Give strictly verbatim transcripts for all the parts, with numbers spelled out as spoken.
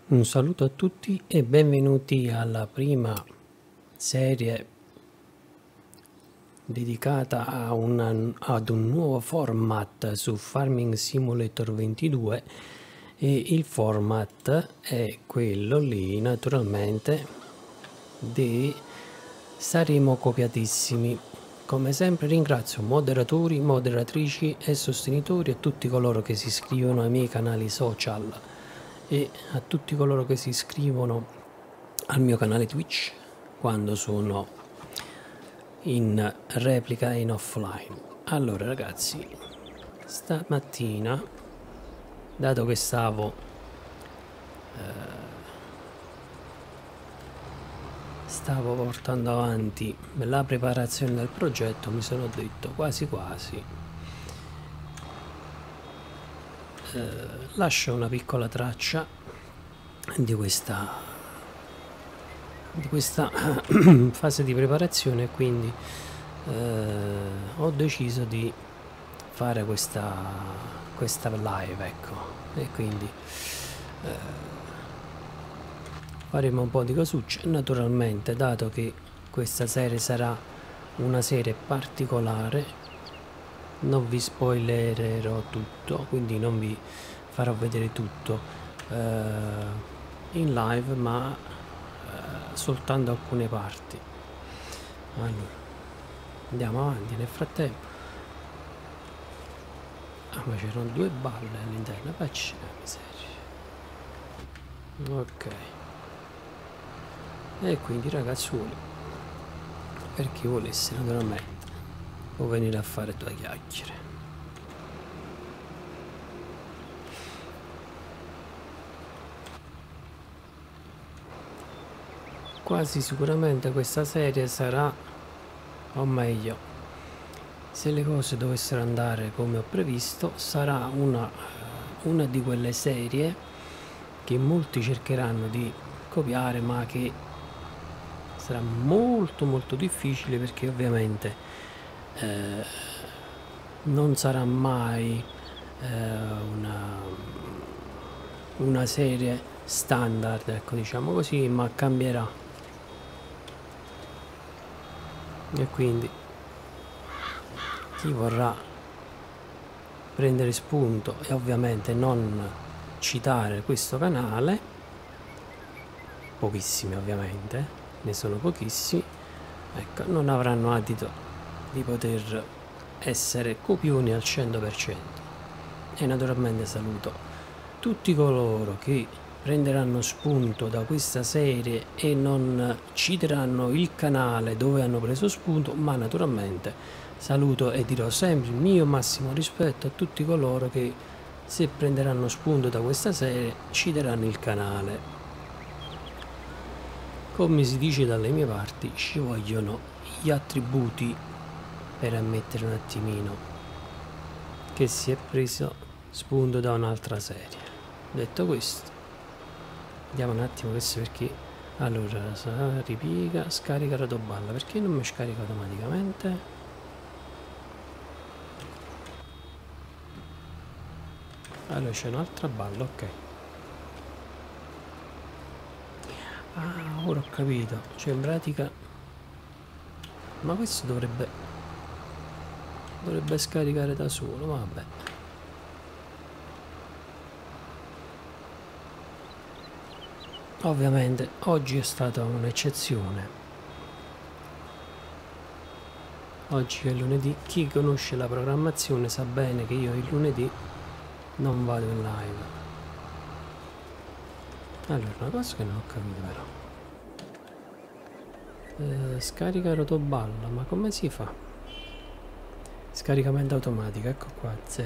Un saluto a tutti e benvenuti alla prima serie dedicata a una, ad un nuovo format su Farming Simulator ventidue, e il format è quello lì, naturalmente, di Saremo Copiatissimi. Come sempre ringrazio moderatori, moderatrici e sostenitori e tutti coloro che si iscrivono ai miei canali social e a tutti coloro che si iscrivono al mio canale Twitch quando sono in replica e in offline. Allora ragazzi, stamattina, dato che stavo eh, stavo portando avanti la preparazione del progetto, mi sono detto quasi quasi eh, lascio una piccola traccia di questa di questa fase di preparazione, quindi eh, ho deciso di fare questa questa live, ecco, e quindi eh, faremo un po' di cosucce. Naturalmente, dato che questa serie sarà una serie particolare, non vi spoilererò tutto, quindi non vi farò vedere tutto eh, in live, ma eh, soltanto alcune parti. Allora, andiamo avanti. Nel frattempo, ah, ma c'erano due balle all'interno, facci la miseria. Ok, e quindi ragazzuoli, per chi volesse, naturalmente può venire a fare due chiacchiere. Quasi sicuramente questa serie sarà, o meglio, se le cose dovessero andare come ho previsto, sarà una, una di quelle serie che molti cercheranno di copiare, ma che sarà molto molto difficile, perché ovviamente eh, non sarà mai eh, una, una serie standard, ecco, diciamo così, ma cambierà. E quindi chi vorrà prendere spunto e ovviamente non citare questo canale, pochissimi ovviamente, ne sono pochissimi, ecco, non avranno adito di poter essere copioni al cento per cento. E naturalmente saluto tutti coloro che prenderanno spunto da questa serie e non citeranno il canale dove hanno preso spunto, ma naturalmente saluto e dirò sempre il mio massimo rispetto a tutti coloro che, se prenderanno spunto da questa serie, citeranno il canale. Come si dice dalle mie parti, ci vogliono gli attributi per ammettere un attimino che si è preso spunto da un'altra serie. Detto questo, vediamo un attimo questo, perché allora ripiega, scarica rotoballa, perché non mi scarica automaticamente? Allora c'è un'altra balla, ok. Ah, ora ho capito, cioè in pratica, ma questo dovrebbe dovrebbe scaricare da solo, vabbè. Ovviamente oggi è stata un'eccezione, oggi è lunedì, chi conosce la programmazione sa bene che io il lunedì non vado in live. Allora, una cosa che non ho capito però, eh, scarica rotoballa, ma come si fa? Scaricamento automatico, ecco qua, Z.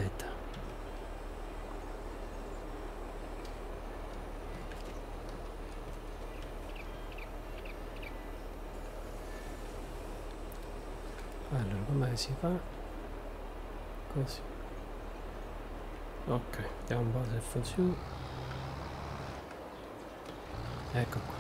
Allora, come si fa? Così. Ok, vediamo un po' se funziona. Ecco qua.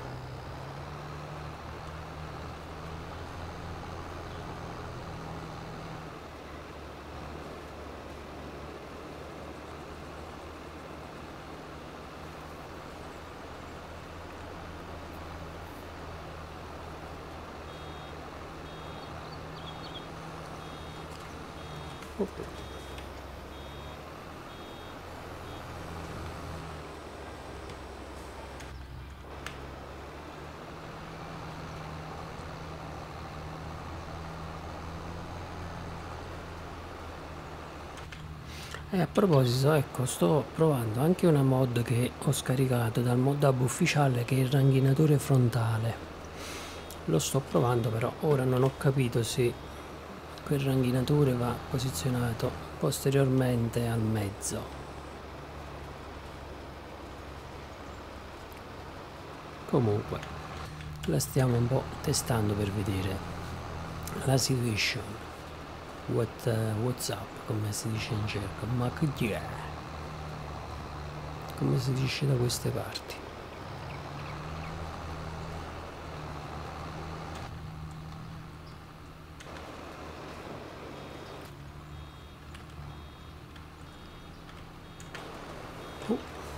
Oh. E a proposito, ecco, sto provando anche una mod che ho scaricato dal mod hub ufficiale, che è il ranghinatore frontale. Lo sto provando, però ora non ho capito se quel ranghinatore va posizionato posteriormente al mezzo. Comunque la stiamo un po' testando per vedere la situation. What, uh, what's up, come si dice in gergo, ma che yeah, come si dice da queste parti. uh.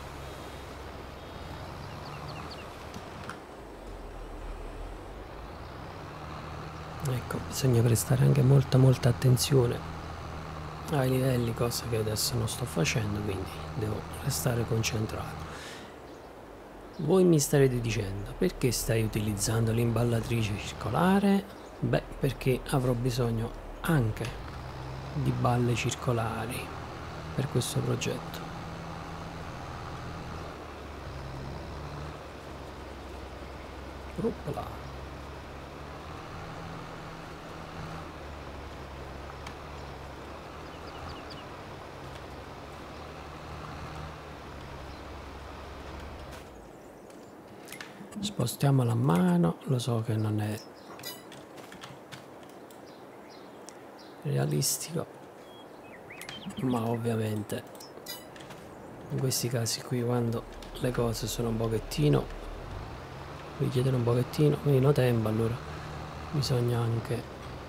Ecco, bisogna prestare anche molta molta attenzione ai livelli, cosa che adesso non sto facendo, quindi devo restare concentrato. Voi mi starete dicendo: perché stai utilizzando l'imballatrice circolare? Beh, perché avrò bisogno anche di balle circolari per questo progetto. Oppla. Spostiamola a mano, lo so che non è realistico, ma ovviamente in questi casi qui, quando le cose sono un pochettino, richiedono un pochettino meno tempo, allora bisogna anche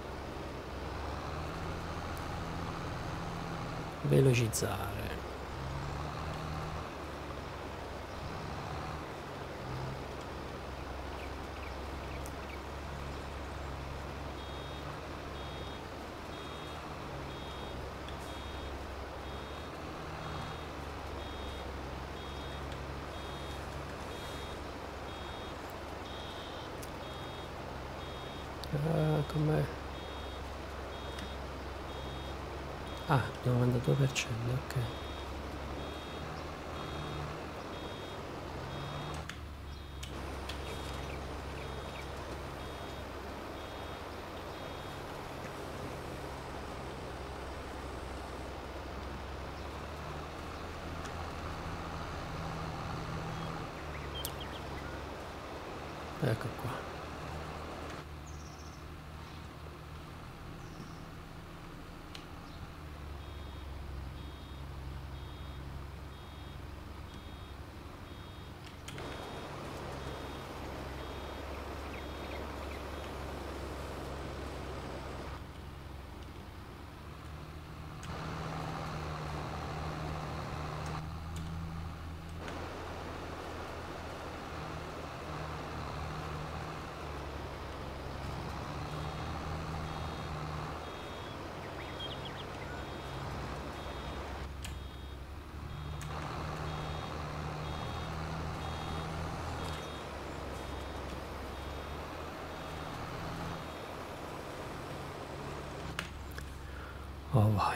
velocizzare. Uh, com'è? Ah, novantadue per cento, ok. Ecco qua. Oh vai.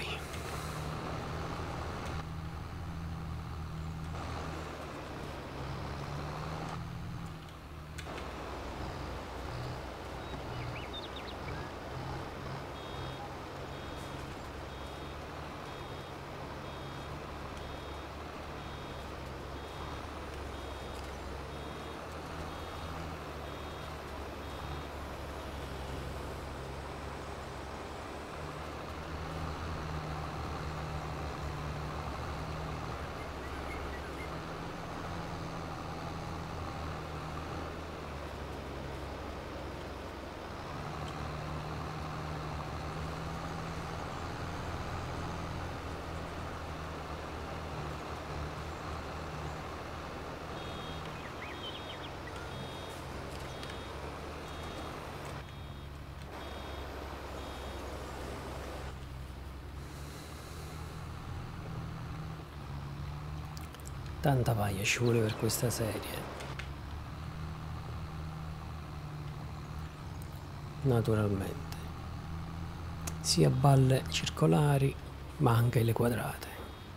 Tanta paglia ci vuole per questa serie, naturalmente, sia balle circolari ma anche le quadrate.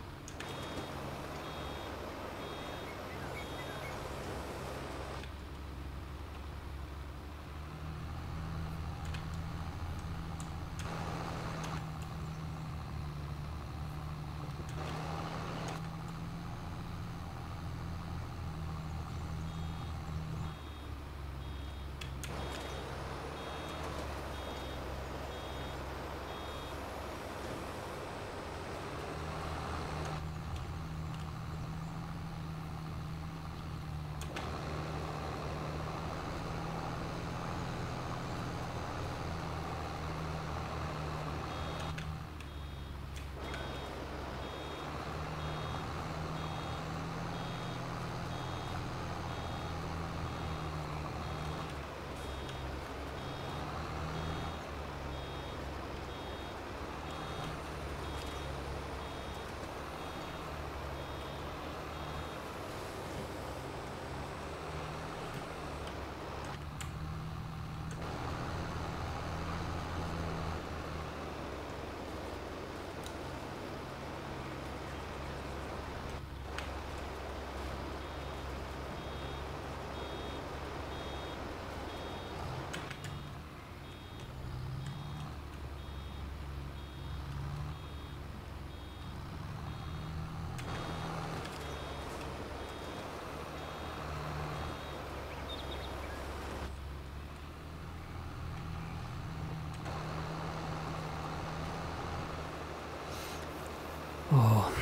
Oh,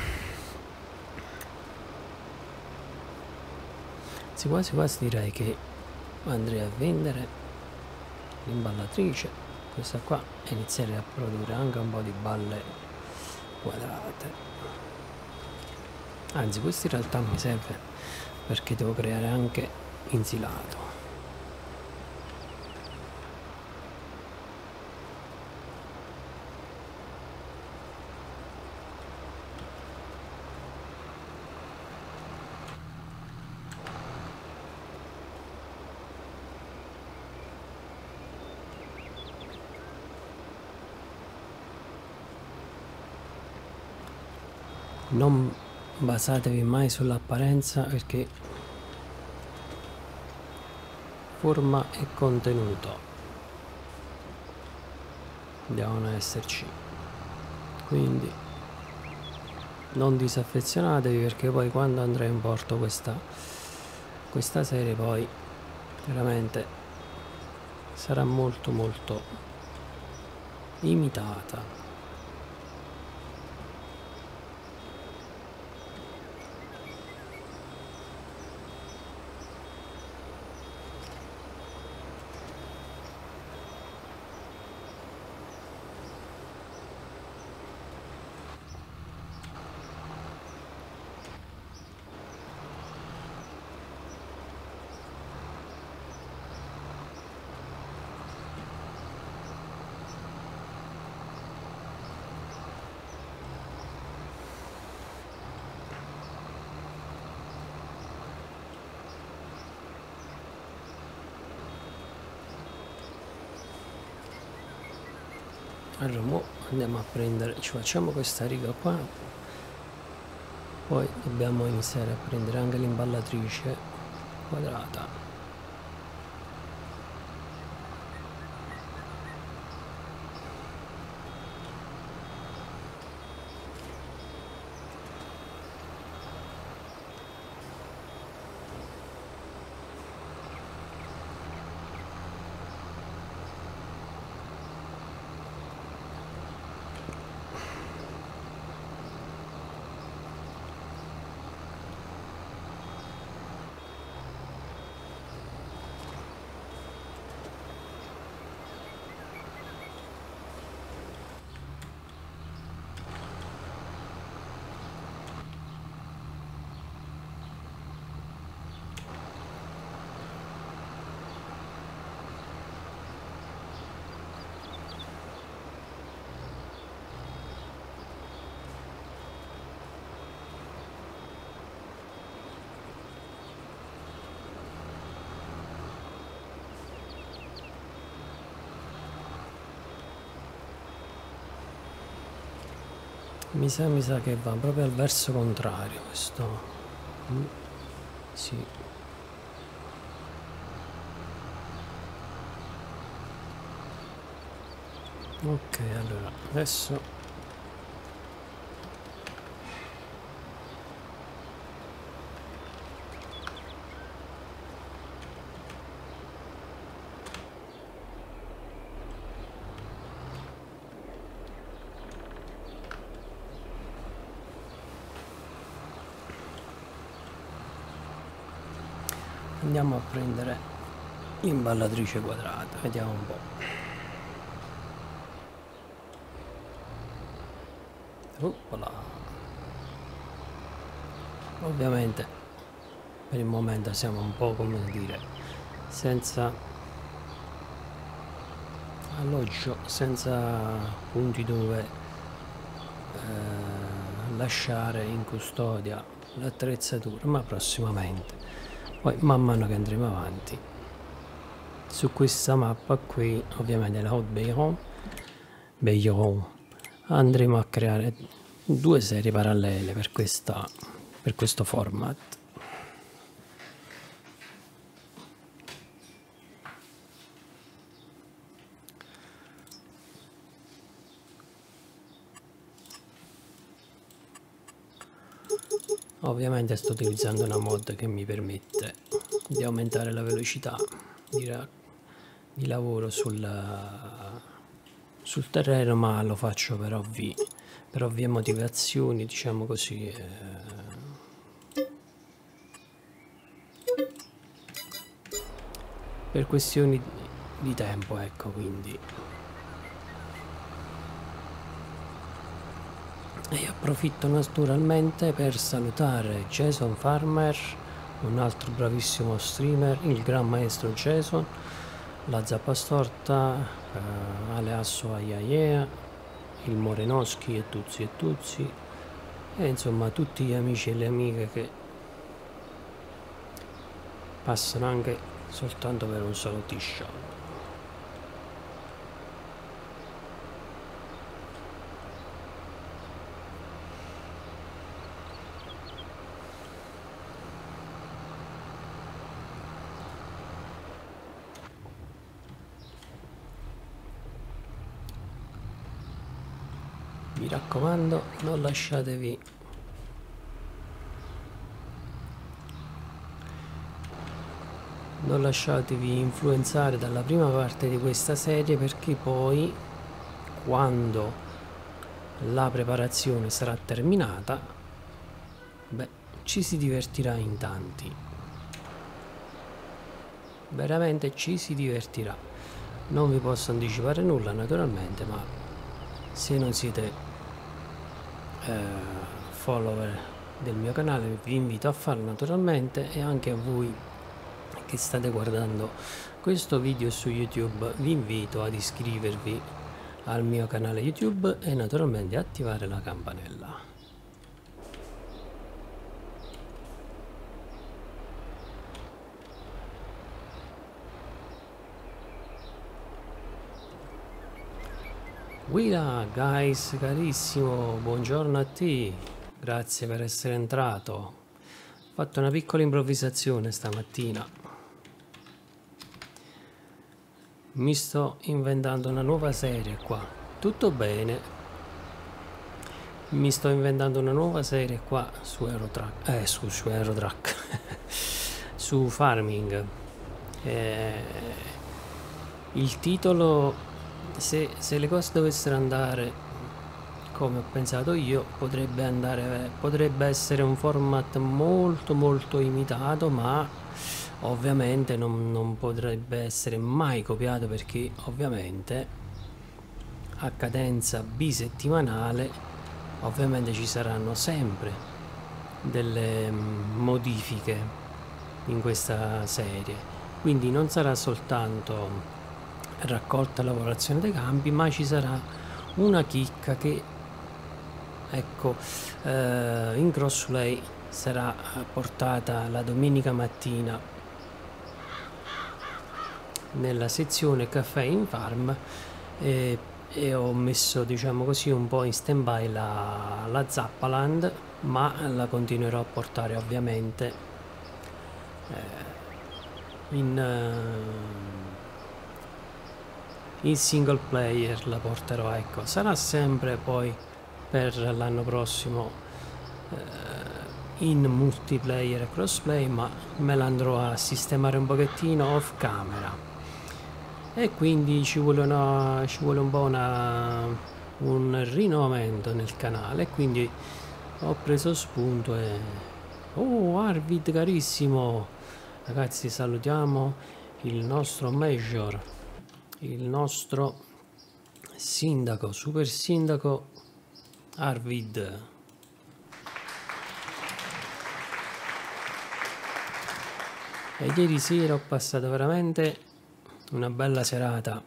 sì, quasi quasi direi che andrei a vendere l'imballatrice, questa qua, e iniziare a produrre anche un po' di balle quadrate. Anzi, questo in realtà mi serve perché devo creare anche insilato. Non basatevi mai sull'apparenza, perché forma e contenuto devono esserci, quindi non disaffezionatevi, perché poi quando andrà in porto questa, questa serie poi veramente sarà molto molto imitata. Allora mo andiamo a prendere, ci facciamo questa riga qua, poi dobbiamo iniziare a prendere anche l'imballatrice quadrata. Mi sa, mi sa che va proprio al verso contrario questo. Mm, sì. Ok, allora adesso andiamo a prendere l'imballatrice quadrata, vediamo un po'. Opala. Ovviamente per il momento siamo un po', come dire, senza alloggio, senza punti dove eh, lasciare in custodia l'attrezzatura, ma prossimamente, poi man mano che andremo avanti su questa mappa qui, ovviamente la Haute Bayron, Bayron, andremo a creare due serie parallele per, questa, per questo format. Ovviamente sto utilizzando una mod che mi permette di aumentare la velocità di, di lavoro sul, sul terreno, ma lo faccio per ovvi, per ovvie motivazioni, diciamo così. Eh, per questioni di tempo, ecco, quindi. E approfitto naturalmente per salutare Jason Farmer, un altro bravissimo streamer, il gran maestro Jason, la Zappa Storta, eh, Aleasso Aiaia, il Morenoschi e Tuzzi e Tuzzi, e insomma tutti gli amici e le amiche che passano anche soltanto per un solo t-shirt. Mi raccomando, non lasciatevi non lasciatevi influenzare dalla prima parte di questa serie, perché poi quando la preparazione sarà terminata, beh, ci si divertirà in tanti, veramente ci si divertirà. Non vi posso anticipare nulla naturalmente, ma se non siete eh, follower del mio canale vi invito a farlo naturalmente, e anche a voi che state guardando questo video su YouTube vi invito ad iscrivervi al mio canale YouTube e naturalmente attivare la campanella. Guida, guys, carissimo, buongiorno a te, grazie per essere entrato. Ho fatto una piccola improvvisazione stamattina. Mi sto inventando una nuova serie qua, tutto bene. Mi sto inventando una nuova serie qua su Eurotrack, eh su, su Eurotrack, su Farming. Eh, il titolo, se, se le cose dovessero andare come ho pensato io, potrebbe andare, potrebbe essere un format molto molto imitato, ma ovviamente non, non potrebbe essere mai copiato, perché ovviamente a cadenza bisettimanale ovviamente ci saranno sempre delle modifiche in questa serie, quindi non sarà soltanto raccolta e lavorazione dei campi, ma ci sarà una chicca che, ecco, eh, in Crossley sarà portata la domenica mattina nella sezione caffè in farm, eh, e ho messo, diciamo così, un po' in stand by la, la Zappaland, ma la continuerò a portare ovviamente eh, in, uh, in single player, la porterò, ecco. Sarà sempre poi per l'anno prossimo eh, in multiplayer e crossplay, ma me la andrò a sistemare un pochettino off camera, e quindi ci vuole, una, ci vuole un po' una, un rinnovamento nel canale, quindi ho preso spunto e... Oh, Arvid carissimo, ragazzi, salutiamo il nostro Major, il nostro sindaco, super sindaco Arvid. E ieri sera ho passato veramente una bella serata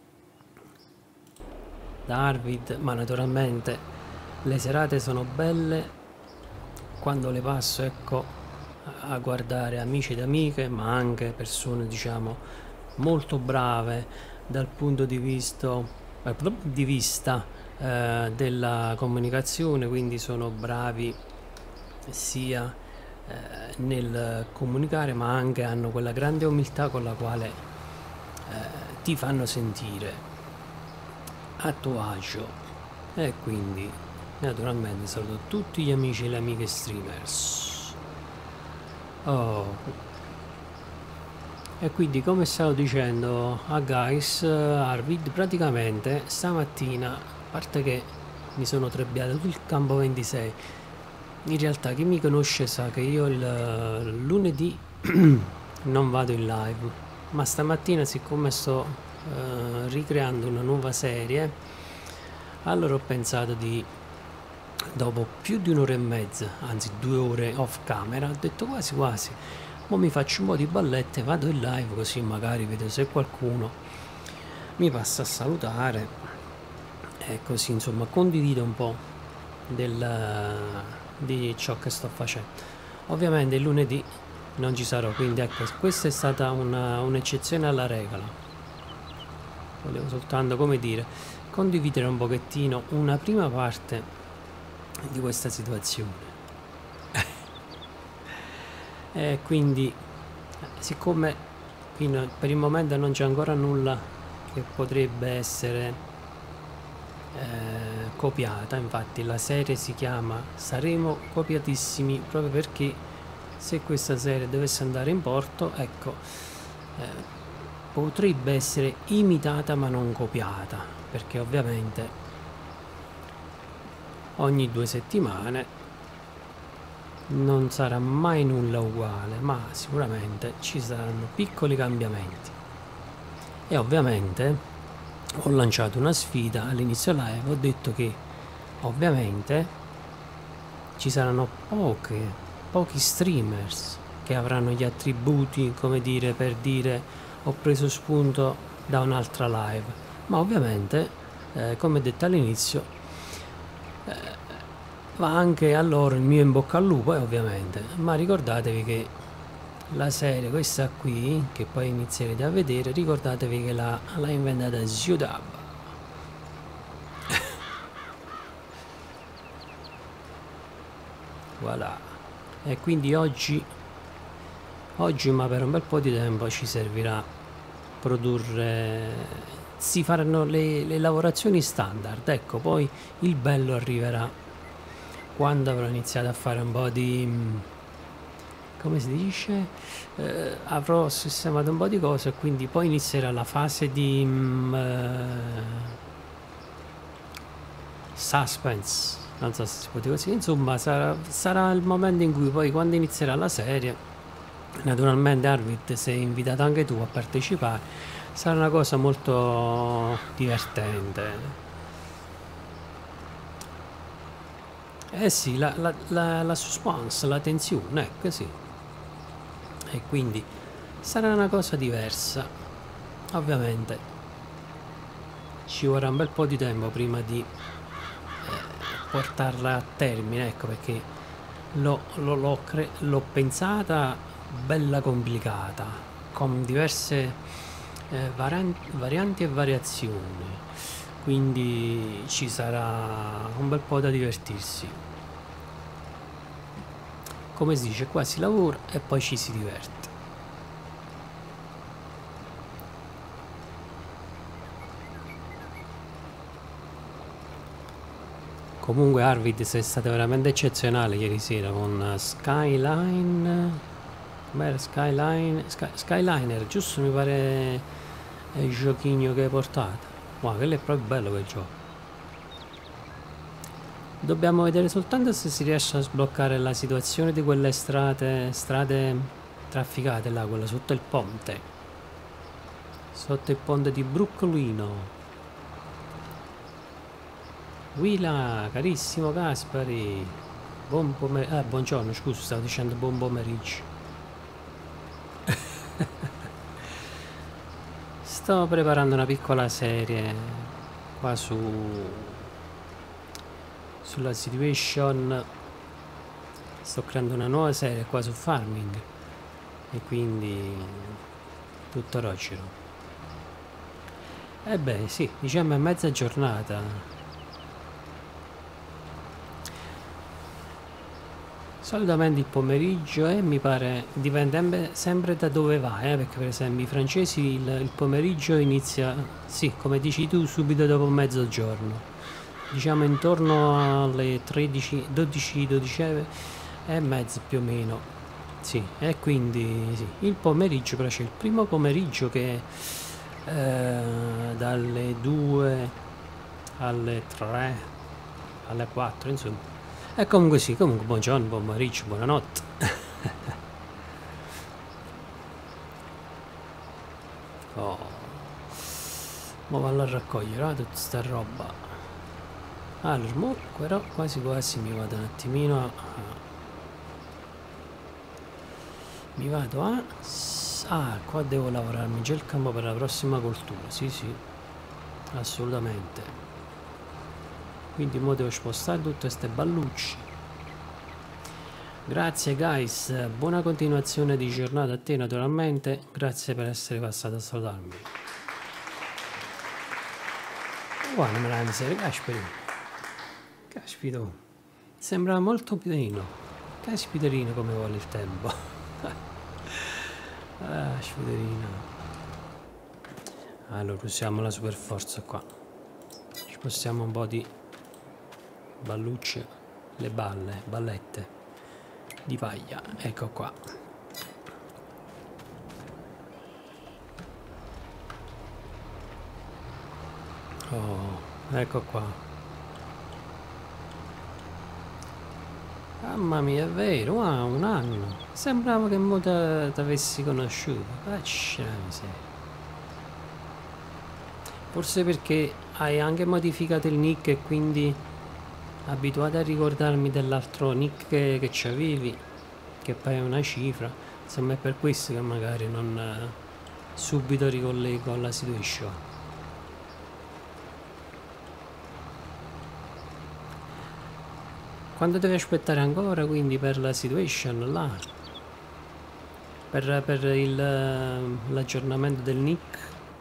da Arvid, ma naturalmente le serate sono belle quando le passo, ecco, a guardare amici ed amiche, ma anche persone, diciamo, molto brave dal punto di vista, di vista eh, della comunicazione, quindi sono bravi sia eh, nel comunicare, ma anche hanno quella grande umiltà con la quale eh, ti fanno sentire a tuo agio. E quindi naturalmente saluto tutti gli amici e le amiche streamers. Oh. E quindi, come stavo dicendo a guys, Arvid, praticamente stamattina, a parte che mi sono trebbiato tutto il campo ventisei, in realtà chi mi conosce sa che io il lunedì non vado in live, ma stamattina, siccome sto uh, ricreando una nuova serie, allora ho pensato di, dopo più di un'ora e mezza, anzi due ore off camera, ho detto quasi quasi, mo mi faccio un po' di ballette, vado in live, così magari vedo se qualcuno mi passa a salutare, e così insomma condivido un po' del, di ciò che sto facendo. Ovviamente il lunedì non ci sarò, quindi ecco, questa è stata un'eccezione alla regola. Volevo soltanto, come dire, condividere un pochettino una prima parte di questa situazione. E quindi, siccome fino per il momento non c'è ancora nulla che potrebbe essere eh, copiata, infatti la serie si chiama Saremo copiatissimi, proprio perché se questa serie dovesse andare in porto, ecco, eh, potrebbe essere imitata ma non copiata, perché ovviamente ogni due settimane non sarà mai nulla uguale, ma sicuramente ci saranno piccoli cambiamenti. E ovviamente ho lanciato una sfida all'inizio live, ho detto che ovviamente ci saranno poche, pochi streamers che avranno gli attributi, come dire, per dire ho preso spunto da un'altra live, ma ovviamente eh, come detto all'inizio eh, va anche a loro il mio in bocca al lupo, e ovviamente, ma ricordatevi che la serie questa qui, che poi inizierete a vedere, ricordatevi che l'ha inventata Ziudab. Voilà. E quindi oggi oggi ma per un bel po' di tempo ci servirà produrre, si faranno le, le lavorazioni standard, ecco, poi il bello arriverà quando avrò iniziato a fare un po' di, come si dice, eh, avrò sistemato un po' di cose, quindi poi inizierà la fase di mm, eh, suspense, non so se si può dire così, insomma sarà, sarà il momento in cui poi, quando inizierà la serie, naturalmente Arvid, sei invitato anche tu a partecipare, sarà una cosa molto divertente. Eh sì, la, la, la, la suspense, la tensione, è così. E quindi sarà una cosa diversa. Ovviamente ci vorrà un bel po' di tempo prima di eh, portarla a termine, ecco, perché l'ho, l'ho, l'ho pensata bella complicata, con diverse eh, varianti, varianti e variazioni. quindi ci sarà un bel po' da divertirsi. Come si dice, qua si lavora e poi ci si diverte. Comunque Arvid, sei stata veramente eccezionale ieri sera con Skyline. Com'era? Skyline? Sky, Skyliner, giusto, mi pare è il giochino che hai portato. Wow, quello è proprio bello quel gioco. Dobbiamo vedere soltanto se si riesce a sbloccare la situazione di quelle strade, strade trafficate là, quella sotto il ponte. Sotto il ponte di Brooklino. Willa, carissimo Gaspari, buon pomeriggio, eh, buongiorno, scusa, stavo dicendo buon pomeriggio. Sto preparando una piccola serie qua su sulla situation, sto creando una nuova serie qua su farming e quindi tutto rocero. E beh sì, diciamo è mezza giornata. Solitamente il pomeriggio e eh, mi pare dipende sempre da dove vai, eh, perché per esempio i francesi il, il pomeriggio inizia, sì, come dici tu, subito dopo mezzogiorno, diciamo intorno alle tredici, dodici, dodici e mezzo più o meno, sì, e quindi sì, il pomeriggio, però c'è il primo pomeriggio che eh, dalle due alle tre, alle quattro, insomma. E comunque sì, comunque buongiorno, buon pomeriggio, buonanotte. Oh, mo vallo a raccogliere eh, tutta sta roba. Allora, mo, però quasi quasi mi vado un attimino a... Mi vado a... Ah, qua devo lavorarmi già il campo per la prossima coltura, sì sì, assolutamente. Quindi mo devo spostare tutte queste ballucce. Grazie guys, buona continuazione di giornata a te naturalmente, grazie per essere passato a salutarmi. Guarda me la miseria, caspita, caspita, sembra molto pieno, caspiterino come vuole il tempo. Ah, caspiterino. Allora usiamo la super forza qua, ci spostiamo un po' di ballucce, le balle, ballette di paglia, ecco qua. Oh, ecco qua. Mamma mia, è vero, wow, un anno. Sembrava che mo t'avessi conosciuto. Faccia miseria. Forse perché hai anche modificato il nick e quindi abituato a ricordarmi dell'altro nick che, che c'avevi, che poi è una cifra. Insomma è per questo che magari non eh, subito ricollego alla situation. Quando devi aspettare ancora quindi per la situation là? Per, per l'aggiornamento del nick?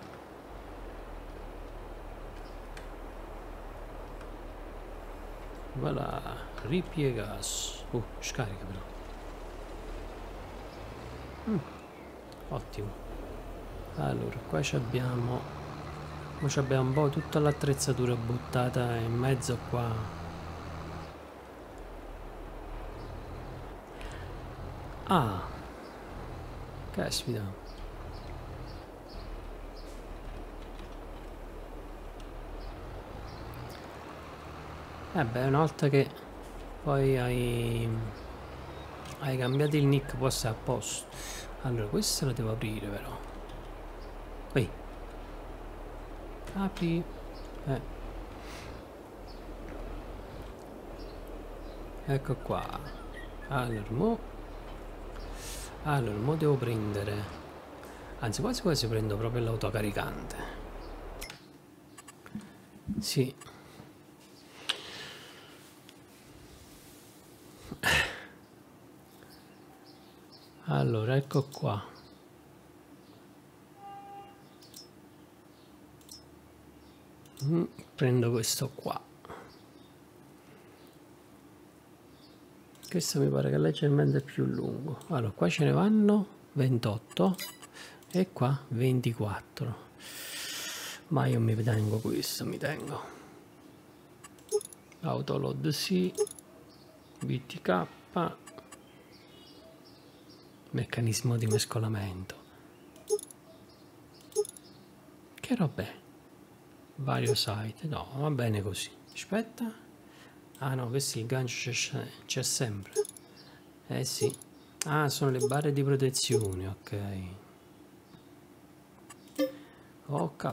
Voilà, ripiegas. Uh, scarica però. Mm, ottimo. Allora, qua abbiamo... Qua abbiamo un po' tutta l'attrezzatura buttata in mezzo qua. Ah, caspita. Eh beh, una volta che poi hai, hai cambiato il nick può essere a posto. Allora, questa la devo aprire però. Ehi. Apri. Eh. Ecco qua. Allora, mo... Allora, mo devo prendere... Anzi, quasi quasi prendo proprio l'autocaricante. Sì. Allora, ecco qua. Mm, prendo questo qua. Questo mi pare che è leggermente più lungo. Allora, qua ce ne vanno ventotto e qua ventiquattro. Ma io mi tengo questo, mi tengo. Autoload sì, B T K, meccanismo di mescolamento. Che roba è? Vario site, no, va bene così. Aspetta. Ah no, questo il gancio c'è sempre. Eh sì. Ah, sono le barre di protezione, ok. Ok.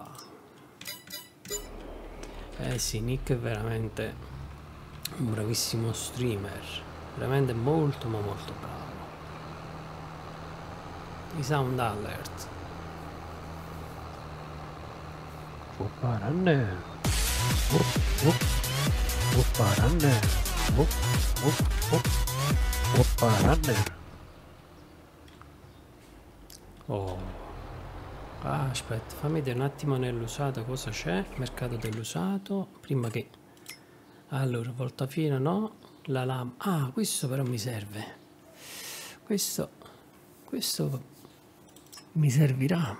Eh sì, Nick è veramente un bravissimo streamer. Veramente molto ma molto bravo. I sound alert. Opparanne. Op, op. Opparanne. Op, op, op. Opparanne. Oh. Ah, aspetta, fammi vedere un attimo nell'usato cosa c'è. Mercato dell'usato. Prima che... Allora, voltafino no. La lama. Ah, questo però mi serve. Questo... Questo... mi servirà.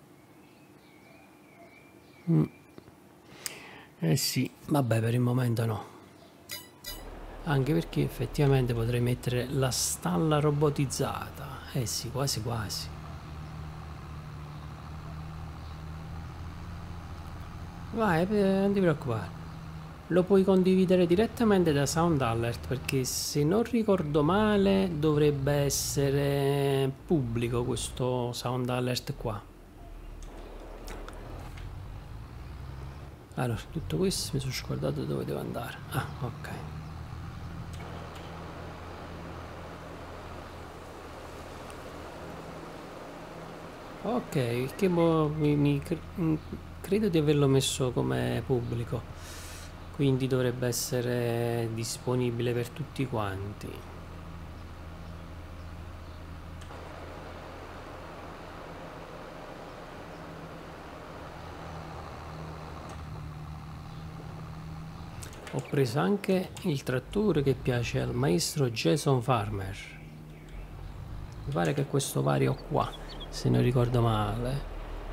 Mm. Eh sì, vabbè, per il momento no. Anche perché effettivamente potrei mettere la stalla robotizzata. Eh sì, quasi quasi. Vai, non ti preoccupare. Lo puoi condividere direttamente da Sound Alert, perché se non ricordo male dovrebbe essere pubblico questo Sound Alert qua. Allora, tutto questo mi sono scordato dove devo andare. Ah, ok. Ok, che mo mi, mi, credo di averlo messo come pubblico, quindi dovrebbe essere disponibile per tutti quanti. Ho preso anche il trattore che piace al maestro Jason Farmer. Mi pare che questo vario qua, se non ricordo male.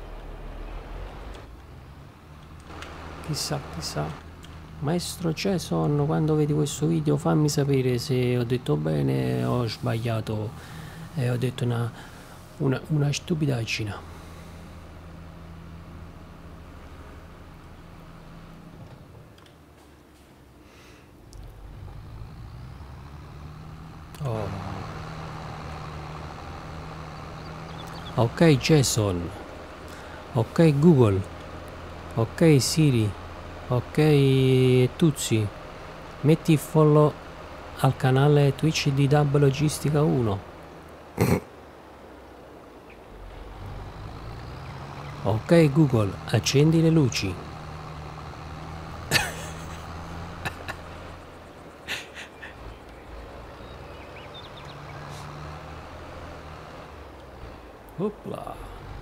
Chissà, chissà. Maestro Jason, quando vedi questo video fammi sapere se ho detto bene o ho sbagliato e ho detto una, una, una stupidaggine. Oh. Ok Jason, ok Google, ok Siri, ok Tuzzi, metti follow al canale Twitch di Dub Logistica uno. Ok Google, accendi le luci. Opla.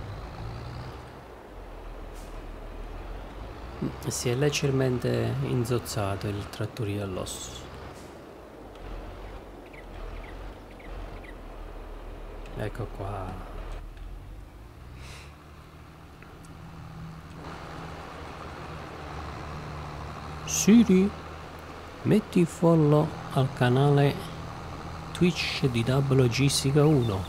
Si è leggermente inzozzato il trattorio all'osso. Ecco qua. Siri, metti follow al canale Twitch di Dub Logistica uno.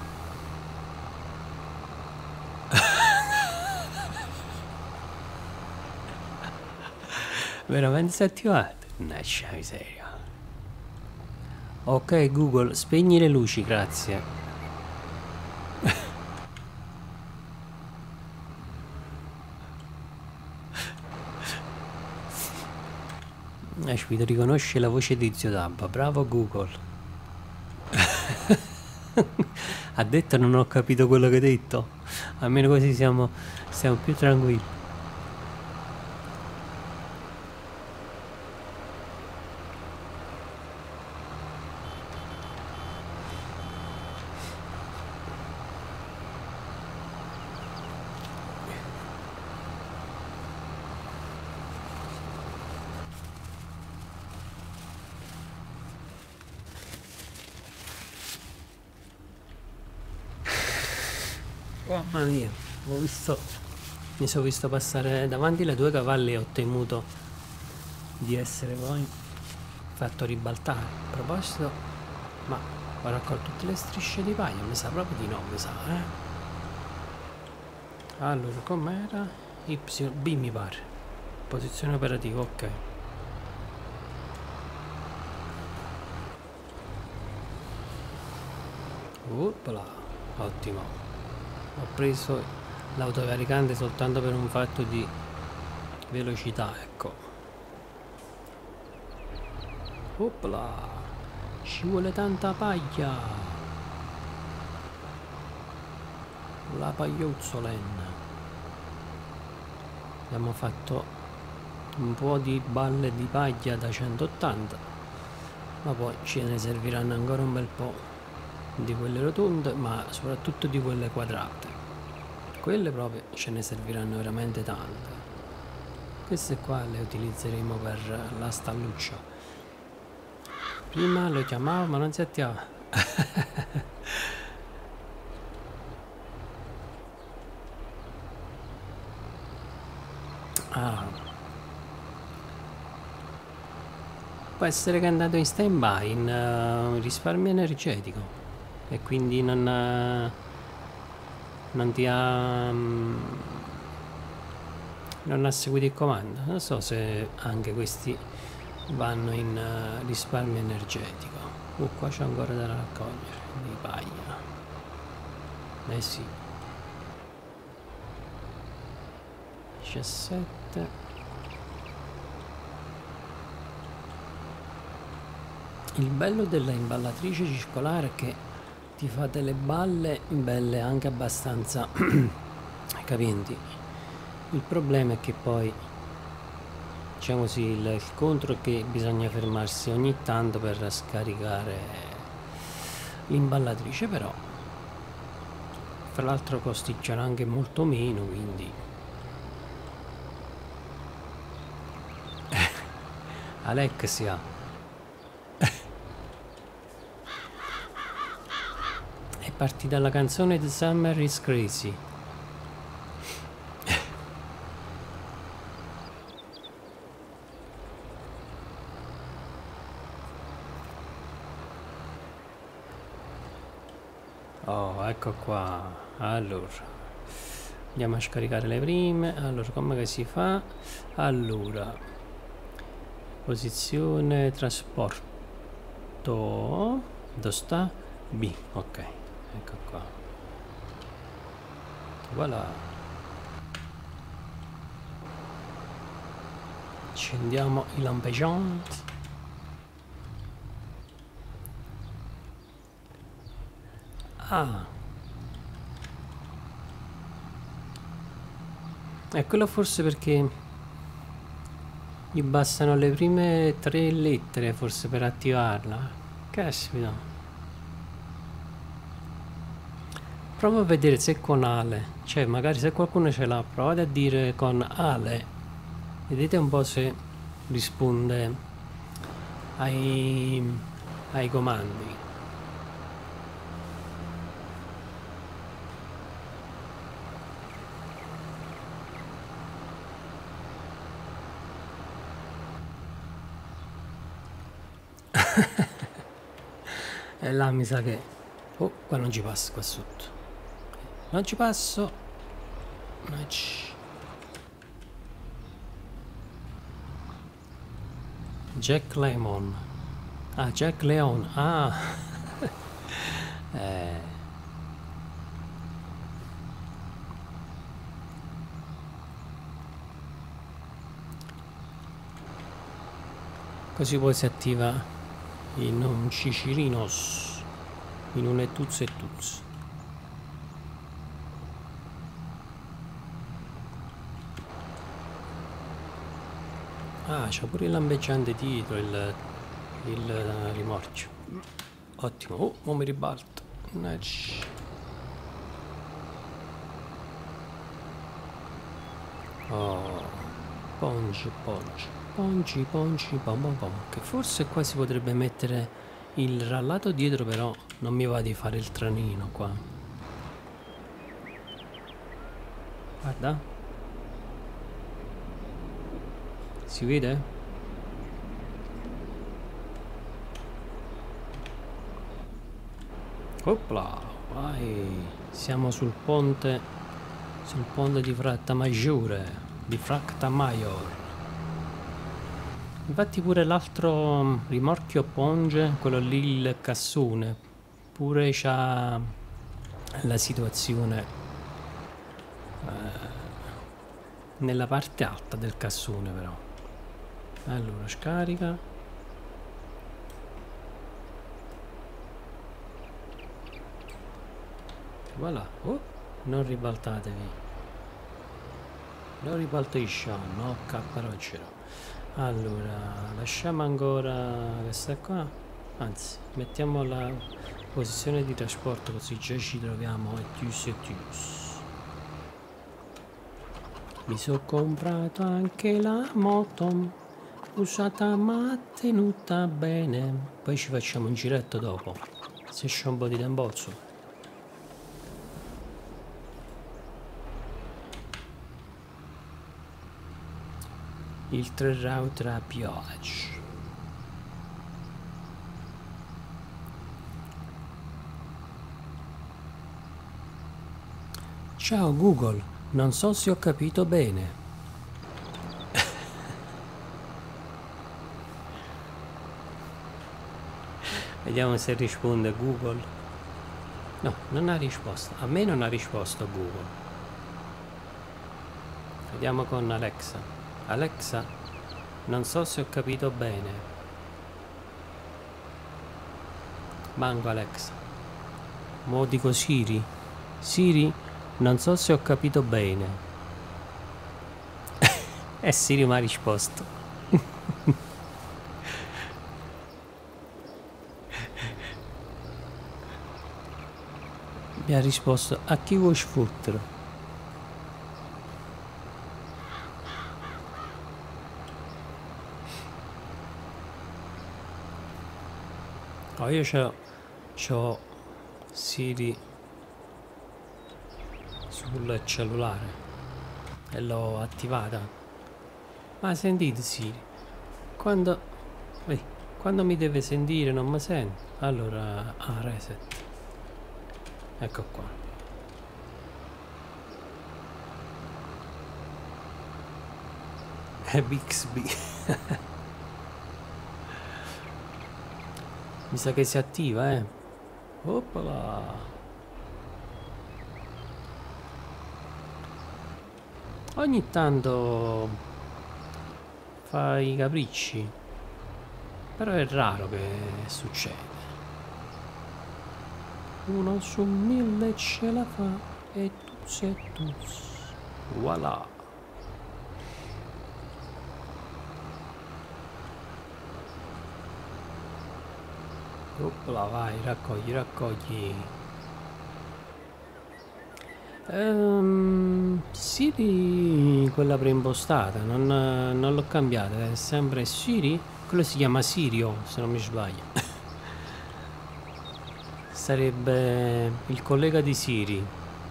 Veramente si è attivato? Nascia miseria. Ok Google, spegni le luci, grazie. Aspetta, riconosce la voce di Zio Dabba, bravo Google. Ha detto non ho capito quello che hai detto. Almeno così siamo, siamo più tranquilli. Mamma mia, ho visto, mi sono visto passare davanti le due cavalli e ho temuto di essere poi fatto ribaltare. A proposito, ma ho raccolto tutte le strisce di paglia, mi sa proprio di no, mi sa, eh? Allora, com'era? Y, B mi pare. Posizione operativa, ok. Opla, ottimo. Ho preso l'autocaricante soltanto per un fatto di velocità, ecco. Opla, ci vuole tanta paglia. La pagliuzzolen. Abbiamo fatto un po' di balle di paglia da centottanta, ma poi ce ne serviranno ancora un bel po' di quelle rotonde, ma soprattutto di quelle quadrate. Quelle proprio ce ne serviranno veramente tante. Queste qua le utilizzeremo per la stalluccia. Prima lo chiamavo ma non si attivava. Ah. Può essere che è andato in stand by, in uh, risparmio energetico, e quindi non, uh, non ti ha um, non ha seguito il comando. Non so se anche questi vanno in uh, risparmio energetico. Uh, qua c'è ancora da raccogliere di paglia. Eh sì. diciassette. Il bello della imballatrice circolare è che ti fa delle balle belle anche abbastanza capienti. Il problema è che poi, diciamo così, il, il contro è che bisogna fermarsi ogni tanto per scaricare l'imballatrice, però fra l'altro costicciano anche molto meno, quindi Alexia è partita la canzone di Summer is Crazy. Oh, ecco qua. Allora andiamo a scaricare le prime. Allora, come che si fa? Allora, posizione trasporto, dove sta? B, ok, ecco qua. Voilà, accendiamo i lampeggianti. Ah, è quello forse perché gli bastano le prime tre lettere forse per attivarla. Caspita. Provo a vedere se con Ale, cioè magari se qualcuno ce l'ha, provate a dire con Ale, vedete un po' se risponde ai, ai comandi. E là mi sa che... Oh, qua non ci passo, qua sotto. Non ci passo. Jack Lemmon. Ah, Jack Leon. Ah. eh. Così poi si attiva in un cicirinos, in un etuzzo etuzzo. Ah, c'ha pure il lampeggiante dietro, il, il rimorchio. Ottimo. Oh, mo mi ribalto. Oh, pongi, pongi. Ponci, ponci, pom pom pom. Che forse qua si potrebbe mettere il rallato dietro, però non mi va di fare il tranino qua. Guarda. Si vede? Opla, vai. Siamo sul ponte, sul ponte di Frattamaggiore, di Fractamaior. Infatti pure l'altro rimorchio Ponge, quello lì il cassone, pure c'ha la situazione eh, nella parte alta del cassone però. Allora scarica. Voilà. Oh, non ribaltatevi. Non ribaltisciamo, no capparocero. Allora, lasciamo ancora questa qua, anzi, mettiamo la posizione di trasporto così già ci troviamo e tius e tius. Mi sono comprato anche la moto, usata ma tenuta bene. Poi ci facciamo un giretto dopo, se c'è un po' di tembozzo. Il tre rautra pioggia. Ciao Google, non so se ho capito bene. Vediamo se risponde Google. No, non ha risposto. A me non ha risposto Google. Vediamo con Alexa. Alexa, non so se ho capito bene. Mango Alexa. Mo dico Siri. Siri, non so se ho capito bene. E Siri mi ha risposto. Mi ha risposto, a chi vuoi sfottere? Oh, io c'ho, c'ho Siri sul cellulare e l'ho attivata. Ma sentite Siri, quando, eh, quando mi deve sentire non mi sente, allora ah, reset. Ecco qua. È Bixby. Mi sa che si attiva, eh. Oppala. Ogni tanto fa i capricci, però è raro che succede. Uno su mille ce la fa e tu sei tu. Voilà. Oppla, vai, raccogli, raccogli. Ehm, Siri, quella preimpostata, non, non l'ho cambiata, è sempre Siri. Quello si chiama Sirio, se non mi sbaglio. Sarebbe il collega di Siri.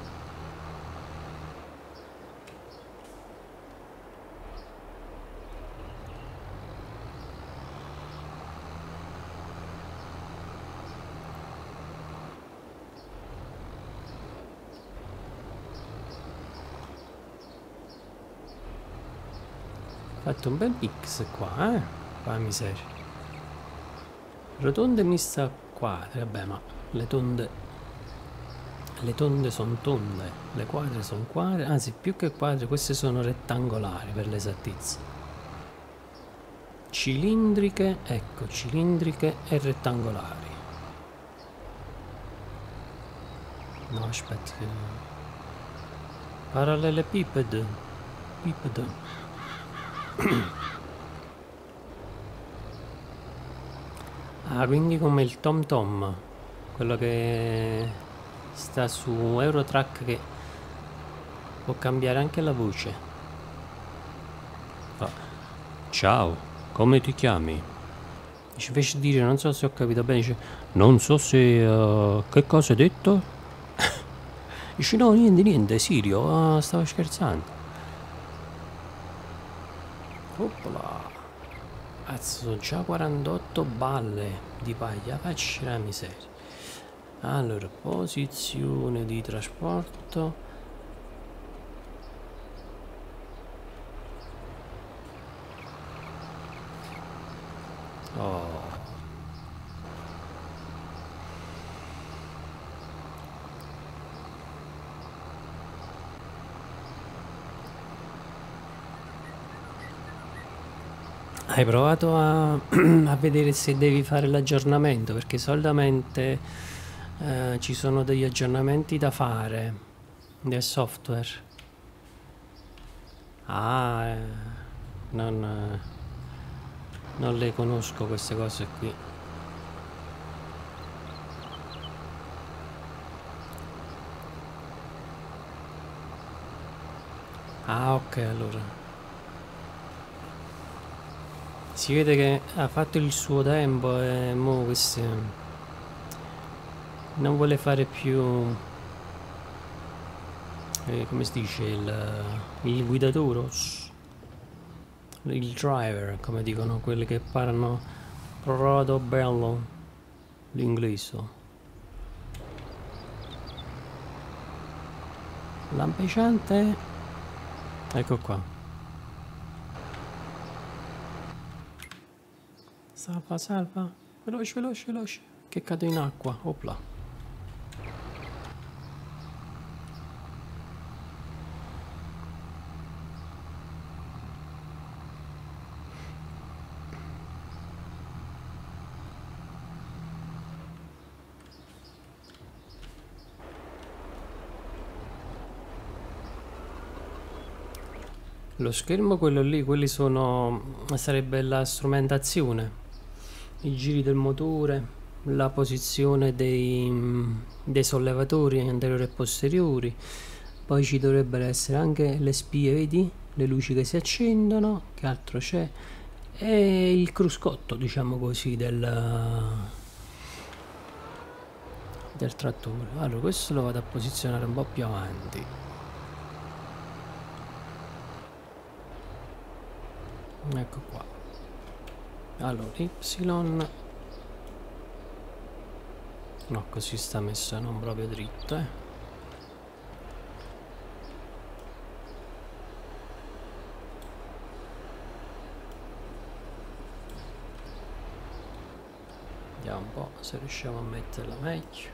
Fatto un bel mix qua, eh? Qua miseria. Rotonde mista quadre, vabbè, ma le tonde le tonde sono tonde, le quadre sono quadre, anzi più che quadre queste sono rettangolari per l'esattezza. Cilindriche, ecco, cilindriche e rettangolari. No, aspetta che... Parallelepipedo. Pipedo. Ah, quindi come il Tom Tom, quello che sta su Eurotrack, che può cambiare anche la voce. Ah. Ciao, come ti chiami? Ci fece dire, non so se ho capito bene, dice, non so se... Uh, che cosa hai detto? Dice no, niente, niente, Sirio, ah, stavo scherzando. Opla. Cazzo, sono già quarantotto balle di paglia, facci la miseria. Allora, posizione di trasporto. Oh. Hai provato a, a vedere se devi fare l'aggiornamento? Perché solitamente eh, ci sono degli aggiornamenti da fare del software. Ah, eh, non, eh, non le conosco queste cose qui. Ah, ok, allora. Si vede che ha fatto il suo tempo e mo queste non vuole fare più eh, come si dice il, il guidatore, il driver, come dicono quelli che parlano proprio bello l'inglese. Lampeggiante, ecco qua. Salva, salva, veloce, veloce, veloce, che cado in acqua, opla. Lo schermo quello lì, quelli sono, sarebbe la strumentazione, i giri del motore, la posizione dei, dei sollevatori anteriori e posteriori, poi ci dovrebbero essere anche le spie, vedi? Le luci che si accendono, che altro c'è? E il cruscotto, diciamo così, del, del trattore. Allora questo lo vado a posizionare un po' più avanti. Ecco qua. Allora Y, no, così sta messa non proprio dritto, eh. Vediamo un po' se riusciamo a metterla meglio.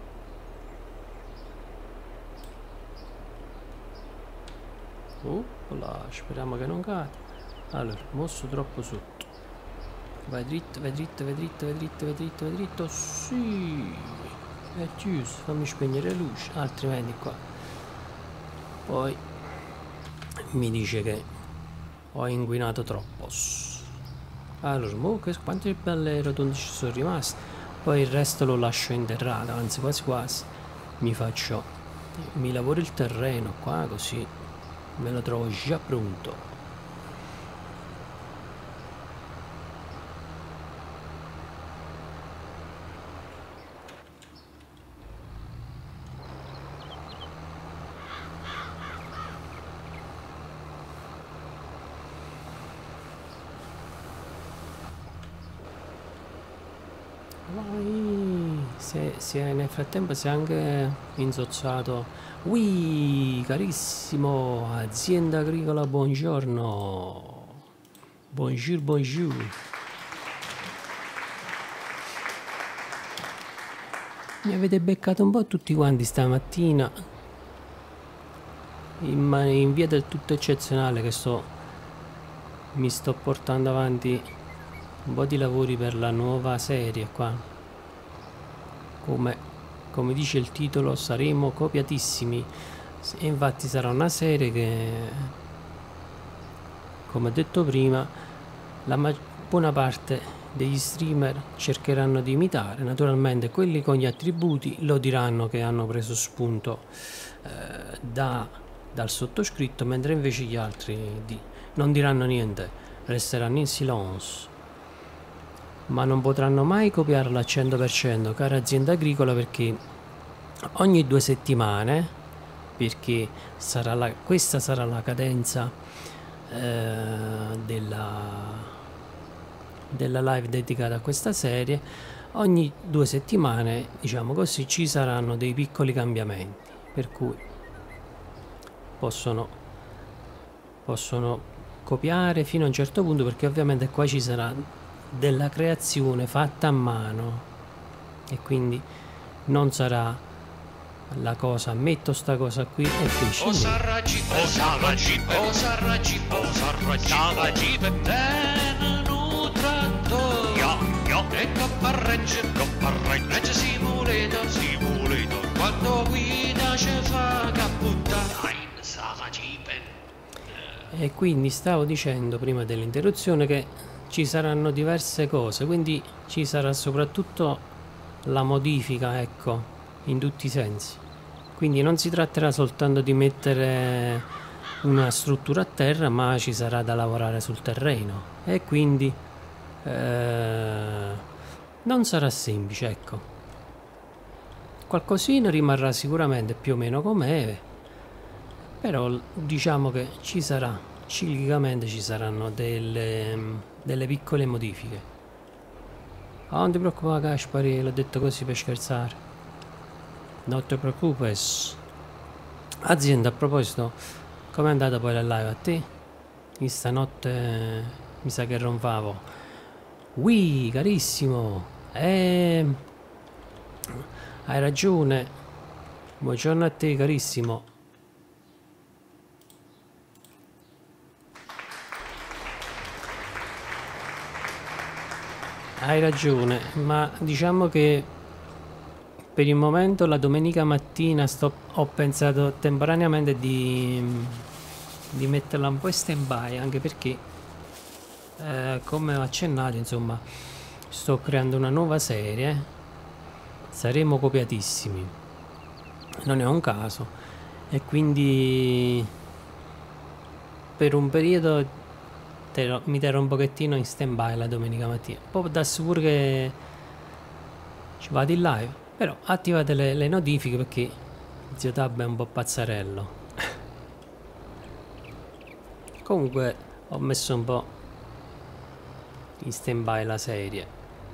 Opla, speriamo che non cade. Allora, mosso troppo sotto. Vai dritto, vai dritto, vai dritto, vai dritto, vai dritto, vai dritto. Sì, è chiuso. Fammi spegnere le luci, altrimenti qua poi mi dice che ho inquinato troppo. Allora, mo che quante belle rotonde ci sono rimaste. Poi il resto lo lascio interrato, anzi quasi quasi mi faccio, mi lavoro il terreno qua, così me lo trovo già pronto. Vai. Se, se nel frattempo si è anche inzozzato. Ui, carissimo, azienda agricola, buongiorno. Bonjour, bonjour. Mi avete beccato un po' tutti quanti stamattina in, in via del tutto eccezionale che sto mi sto portando avanti un po' di lavori per la nuova serie qua. Come, come dice il titolo, saremo copiatissimi. E infatti sarà una serie che, come ho detto prima, la buona parte degli streamer cercheranno di imitare. Naturalmente quelli con gli attributi lo diranno che hanno preso spunto eh, da, dal sottoscritto, mentre invece gli altri di, non diranno niente, resteranno in silenzio. Ma non potranno mai copiarla al cento per cento, cara azienda agricola, perché ogni due settimane perché sarà la, questa sarà la cadenza eh, della, della live dedicata a questa serie. Ogni due settimane, diciamo così, ci saranno dei piccoli cambiamenti, per cui possono, possono copiare fino a un certo punto, perché ovviamente qua ci sarà della creazione fatta a mano e quindi non sarà la cosa metto sta cosa qui e pesci O sarragi, o sarragi, o sarragi, o sarragi, ben nutratto. Ja, ja, e copparregge, copparregge, simulator, simulator. Quando guida ci fa caputta. Nein, sarragi, ben. E quindi stavo dicendo prima dell'interruzione che ci saranno diverse cose, quindi ci sarà soprattutto la modifica, ecco, in tutti i sensi. Quindi non si tratterà soltanto di mettere una struttura a terra, ma ci sarà da lavorare sul terreno e quindi eh, non sarà semplice, ecco. Qualcosina rimarrà sicuramente più o meno com'è, però diciamo che ci sarà, ciclicamente ci saranno delle, delle piccole modifiche. Ah, non ti preoccupare Gaspari, l'ho detto così per scherzare. Non ti preoccupes. Azienda, a proposito, com'è andata poi la live a te? Io stanotte mi sa che ronfavo. Ui, carissimo. Eh, hai ragione. Buongiorno a te, carissimo. Hai ragione, ma diciamo che per il momento la domenica mattina sto, ho pensato temporaneamente di, di metterla un po' in stand by, anche perché eh, come ho accennato, insomma, sto creando una nuova serie, saremo copiatissimi, non è un caso, e quindi per un periodo Terò, mi terrò un pochettino in stand by la domenica mattina. Poi può darsi pure che ci vado in live, però attivate le, le notifiche perché Zio Tab è un po' pazzarello. Comunque ho messo un po' in stand by la serie.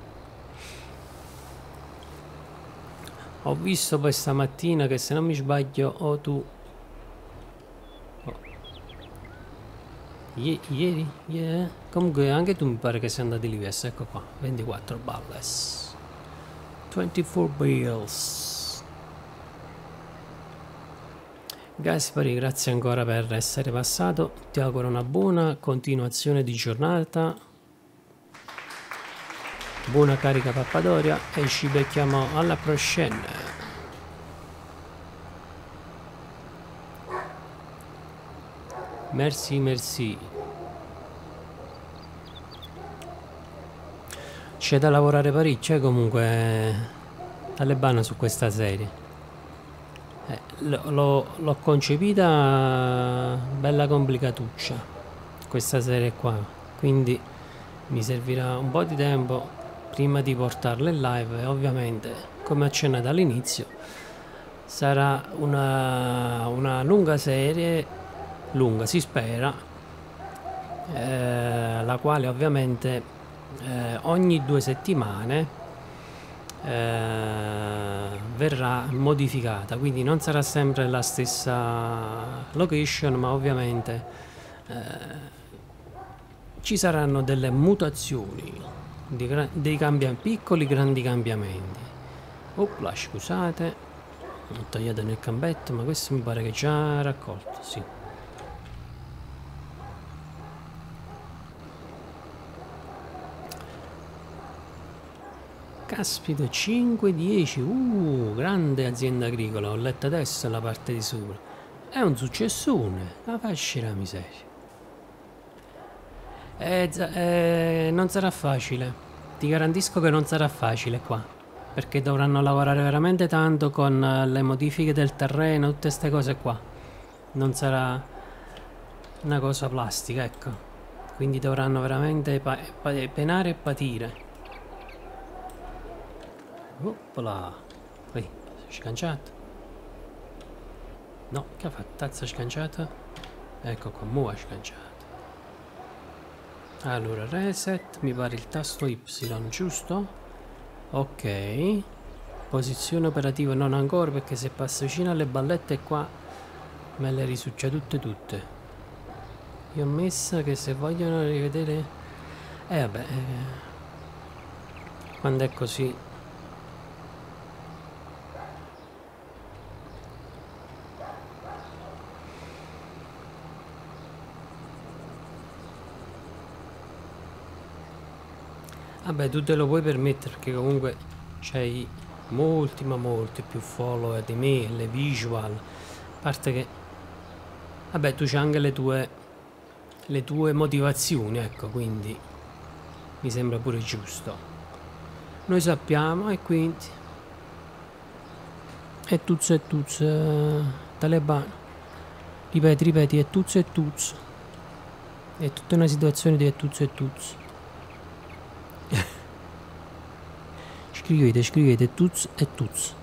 Ho visto poi stamattina che, se non mi sbaglio, o tu I ieri? Yeah. Comunque anche tu mi pare che sei andato in lives, ecco qua, ventiquattro balles. ventiquattro bills. Gaspari, grazie ancora per essere passato, ti auguro una buona continuazione di giornata, buona carica Pappadoria e ci becchiamo alla prossima. Merci, merci. C'è da lavorare parecchio, eh, comunque Talebana su questa serie. Eh, l'ho concepita bella complicatuccia, questa serie qua, quindi mi servirà un po' di tempo prima di portarla in live e ovviamente, come accennato all'inizio, sarà una, una lunga serie. Lunga si spera, eh, la quale ovviamente eh, ogni due settimane eh, verrà modificata, quindi non sarà sempre la stessa location, ma ovviamente eh, ci saranno delle mutazioni, di dei cambiamenti, piccoli grandi cambiamenti. Opla, scusate, ho tagliato nel campetto, ma questo mi pare che già raccolto, sì. Caspita, cinque dieci, uh, grande azienda agricola, ho letto adesso la parte di sopra. È un successone, la fascia la miseria. Eh, eh, non sarà facile, ti garantisco che non sarà facile qua, perché dovranno lavorare veramente tanto con le modifiche del terreno, tutte queste cose qua. Non sarà una cosa plastica, ecco. Quindi dovranno veramente pa pa penare e patire. Opla, poi scanciato. No, che ha fatto? Tazza sganciata? Ecco qua, mo' ha sganciato. Allora, reset, mi pare il tasto Y, giusto? Ok. Posizione operativa non ancora, perché se passo vicino alle ballette qua me le risuccia tutte tutte. Io ho messa che se vogliono rivedere... Eh vabbè, eh, quando è così... Vabbè, tu te lo puoi permettere perché comunque c'hai molti ma molti più follower di me, le visual. A parte che... Vabbè, tu c'hai anche le tue... le tue motivazioni, ecco, quindi... mi sembra pure giusto. Noi sappiamo e quindi... E tuzzo e tuzzo... Talebano. Ripeti, ripeti, è tuzzo e tuzzo. È tutta una situazione di è tuzzo e tuzzo. Scrivete, scrivete tuz e tuz.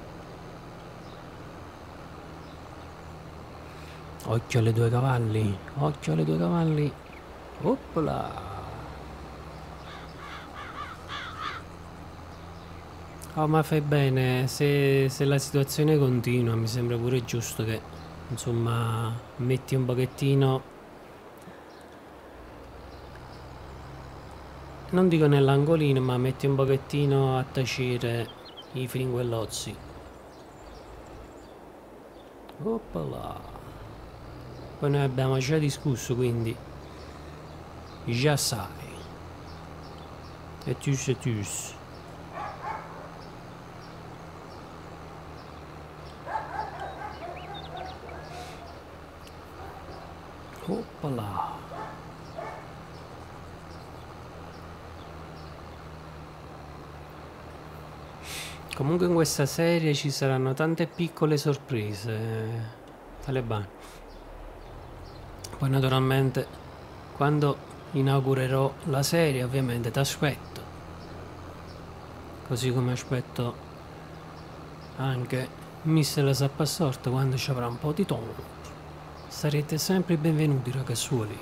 Occhio alle due cavalli, occhio alle due cavalli. Opla. Oh, ma fai bene, se, se la situazione continua mi sembra pure giusto che insomma metti un pochettino, non dico nell'angolino, ma metti un pochettino a tacere i fringuellozzi. Oppala. Poi noi abbiamo già discusso, quindi già sai. E tus e tus. Oppala. Comunque in questa serie ci saranno tante piccole sorprese, Talebani. Poi naturalmente quando inaugurerò la serie ovviamente ti aspetto. Così come aspetto anche mister Sappassorto quando ci avrà un po' di tono. Sarete sempre benvenuti ragazzuoli.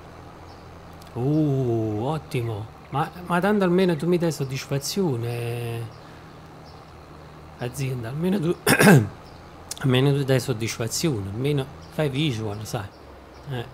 Uh, ottimo. Ma, ma tanto almeno tu mi dai soddisfazione. Azienda, almeno tu almeno tu dai soddisfazione, almeno fai visual, sai. Eh.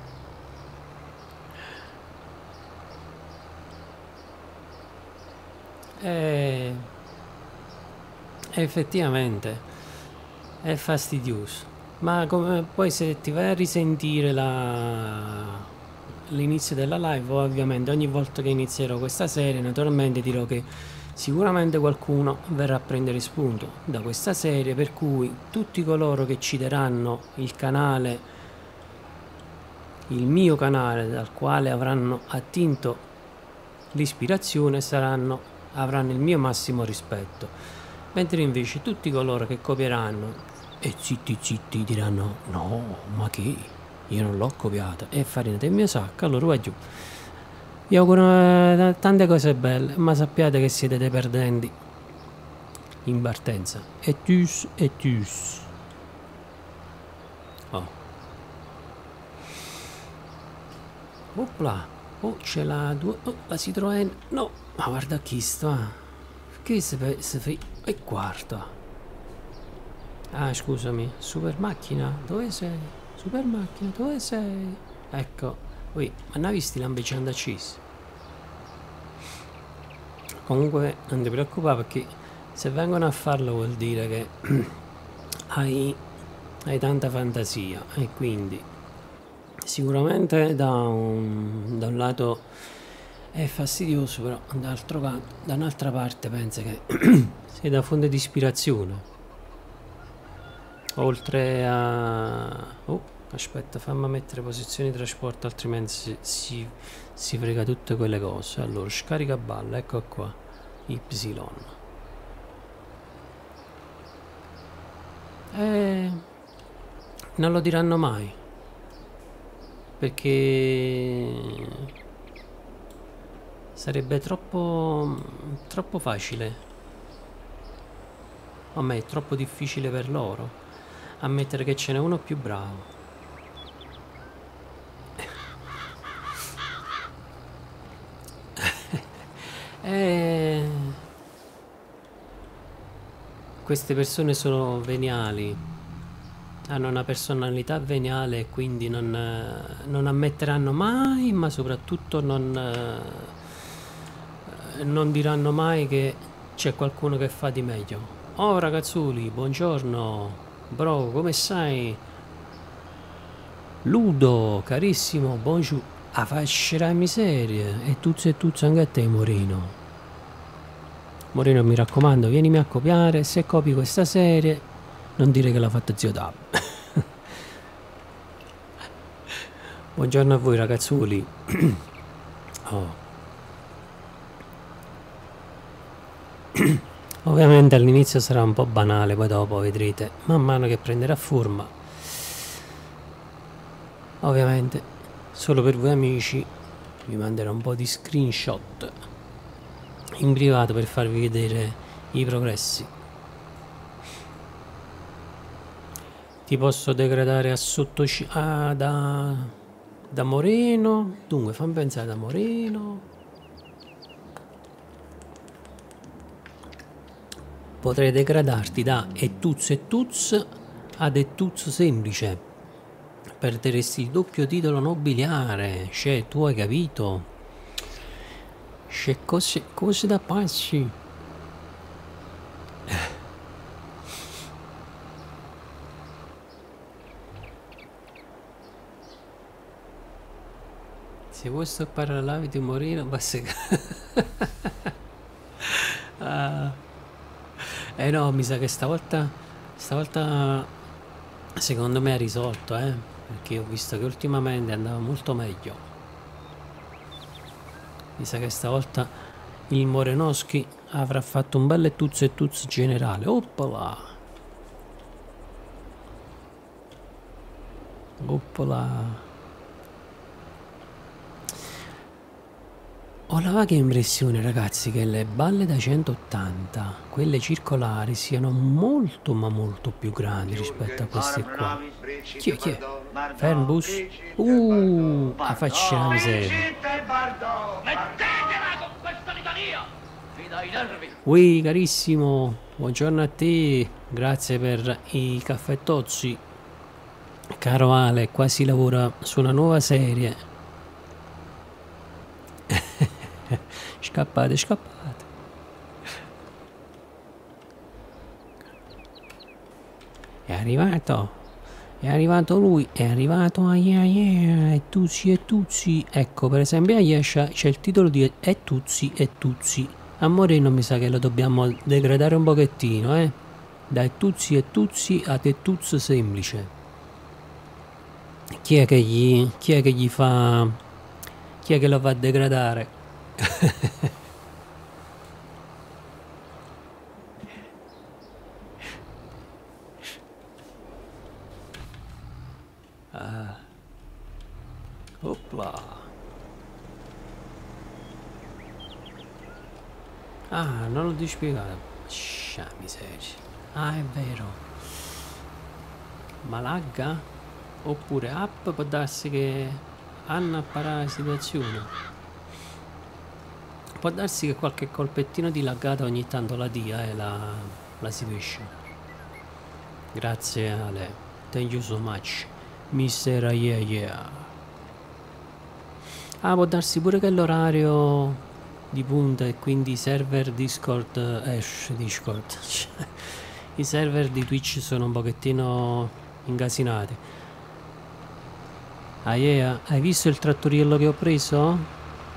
E... effettivamente è fastidioso, ma come poi se ti vai a risentire la... l'inizio della live, ovviamente ogni volta che inizierò questa serie naturalmente dirò che sicuramente qualcuno verrà a prendere spunto da questa serie, per cui tutti coloro che citeranno il canale, il mio canale dal quale avranno attinto l'ispirazione saranno, avranno il mio massimo rispetto, mentre invece tutti coloro che copieranno e zitti zitti diranno no, ma che io non l'ho copiata, è farina del mio sacco, allora va giù. Vi auguro uh, tante cose belle, ma sappiate che siete dei perdenti in partenza. E tus e tus. Oh. Opla. Oh, c'è la due. Oh, la Citroën. No, ma guarda chi sta. Che si fa? Si fa... E quarta. Ah, scusami. Super macchina, dove sei? Super macchina, dove sei? Ecco. Ui, ma ne hai visti l'ambicenda accesi? Comunque non ti preoccupare, perché se vengono a farlo vuol dire che hai, hai tanta fantasia, e quindi sicuramente da un, da un lato è fastidioso, però d'altro canto, da un'altra parte penso che sei da fonte di ispirazione, oltre a... Oh, aspetta, fammi mettere posizioni di trasporto, altrimenti si, si, si frega tutte quelle cose. Allora, scarica balla, ecco qua, Y. Eh, non lo diranno mai, perché sarebbe troppo, troppo facile. A me è troppo difficile per loro. ammettere che ce n'è uno più bravo. Eh, queste persone sono veniali, hanno una personalità veniale e quindi non, eh, non ammetteranno mai, ma soprattutto non, eh, non diranno mai che c'è qualcuno che fa di meglio. Oh ragazzuli, buongiorno, bro, come stai? Ludo, carissimo, buongiorno. A faccia miseria, e tuzzo e tuzzo anche a te, Morino. Morino, mi raccomando, vienimi a copiare. Se copi questa serie, non dire che l'ha fatta zio Dab. Buongiorno a voi, ragazzuli. Oh. Ovviamente all'inizio sarà un po' banale, poi dopo vedrete, man mano che prenderà forma. Ovviamente, solo per voi amici, vi manderò un po' di screenshot in privato per farvi vedere i progressi. Ti posso degradare a sotto ah, da, da Moreno. Dunque fammi pensare, da Moreno potrei degradarti da Etuz Etuz ad Etuz semplice. Perderesti il doppio titolo nobiliare. Cioè, tu hai capito? C'è cose, cose da pazzi. Se vuoi stoppare la live di Morino, basta che... ah. Eh no, mi sa che stavolta... Stavolta... Secondo me ha risolto, eh. Perché ho visto che ultimamente andava molto meglio. Mi sa che stavolta il Morenowski avrà fatto un bel Etuz Etuz generale. Oppala! Oppala! Ho la vaga impressione, ragazzi, che le balle da centottanta, quelle circolari, siano molto ma molto più grandi rispetto a queste qua. Chi è? Chi è? Fernbus? Uh, a faccia la miseria. Mettetela con questa litania! Vi dai nervi! Ui, carissimo, buongiorno a te, grazie per i caffè tozzi. Caro Ale, qua si lavora su una nuova serie. Scappate, scappate. È arrivato. È arrivato lui. È arrivato a yeah yeah. E Tuzzi e Tuzzi. Ecco, per esempio a Yesha c'è il titolo di E Tuzzi e Tuzzi. A Moreno mi sa che lo dobbiamo degradare un pochettino, eh. Da Tuzzi e Tuzzi a Tuz semplice. Chi è che gli... Chi è che gli fa... Chi è che lo fa degradare? ah. Opla. Ah, non l'ho dispiegato. Scia miseria. Ah, è vero. Ma lagga? Oppure app può darsi che hanno apparato la situazione. Può darsi che qualche colpettino di laggata ogni tanto la dia e la, la situation. Grazie Ale. Thank you so much. mister Yeah Yeah. Ah, può darsi pure che l'orario di punta e quindi i server Discord... Eh, Discord. I server di Twitch sono un pochettino incasinati. Ah yeah, hai visto il trattoriello che ho preso?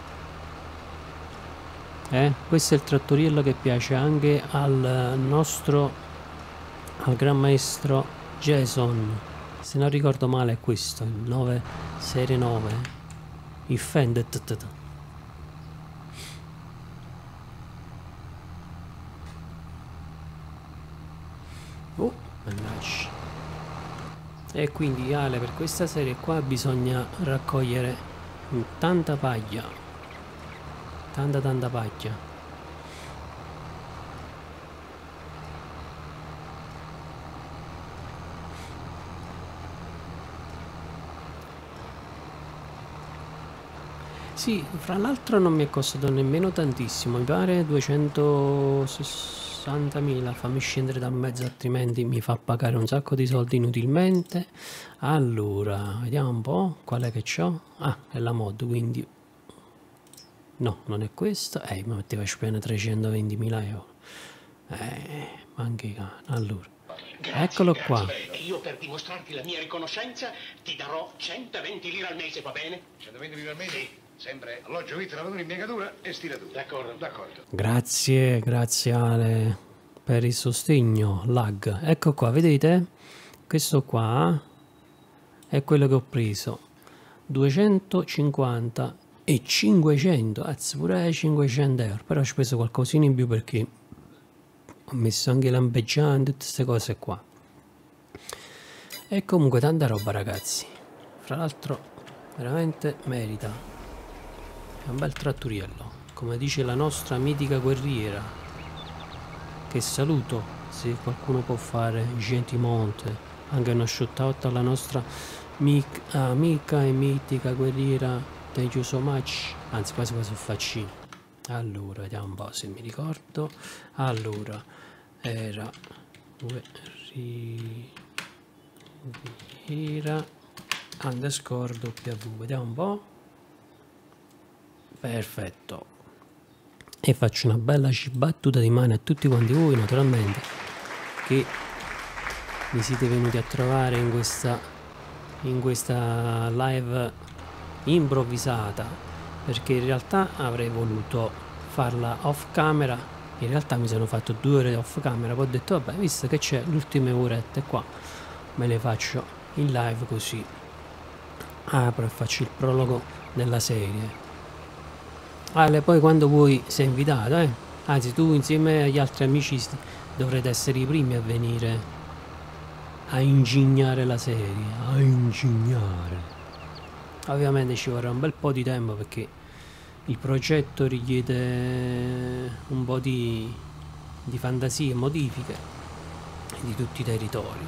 Eh, questo è il trattoriello che piace anche al nostro, al gran maestro Jason. Se non ricordo male è questo, il nove, serie nove. Il Fendet. Oh, mannaggia. E quindi Ale, per questa serie qua bisogna raccogliere tanta paglia. Tanta tanta paglia. Sì, fra l'altro non mi è costato nemmeno tantissimo, mi pare duecentosessantamila, fammi scendere da mezzo altrimenti mi fa pagare un sacco di soldi inutilmente. Allora, vediamo un po', qual è che c'ho? Ah, è la mod, quindi... No, non è questa, eh, mi metteva a spendere trecentoventimila euro. Eh, ma anche cane, allora. Grazie, Eccolo grazie. qua. E io per dimostrarti la mia riconoscenza ti darò centoventi lire al mese, va bene? centoventi lire al mese? Sì. Sempre alloggio, vitto, lavatura, impiegatura e stiratura. D'accordo. D'accordo. Grazie, grazie Ale per il sostegno. Lag, ecco qua, vedete? Questo qua è quello che ho preso. duecentocinquanta e cinquecento, anzi pure cinquecento euro. Però ho speso qualcosina in più perché ho messo anche lampeggiante, tutte queste cose qua. E comunque tanta roba, ragazzi. Fra l'altro veramente merita. È un bel trattoriello, come dice la nostra mitica guerriera, che saluto se qualcuno può fare gentilmente. Anche uno shoutout alla nostra mic amica e mitica guerriera. Thank you so much. Anzi, quasi quasi faccino. Allora, vediamo un po' se mi ricordo. Allora, era guerriera underscore W. Vediamo un po'. Perfetto. E faccio una bella battuta di mano a tutti quanti voi, naturalmente, che mi siete venuti a trovare in questa in questa live improvvisata, perché in realtà avrei voluto farla off camera. In realtà mi sono fatto due ore off camera, poi ho detto vabbè, visto che c'è l'ultime orette qua, me le faccio in live, così apro e faccio il prologo della serie. Ale, poi quando vuoi sei invitato, eh? Anzi, tu insieme agli altri amici dovrete essere i primi a venire a ingignare la serie, a ingignare. Ovviamente ci vorrà un bel po' di tempo perché il progetto richiede un po' di, di fantasie, modifiche di tutti i territori.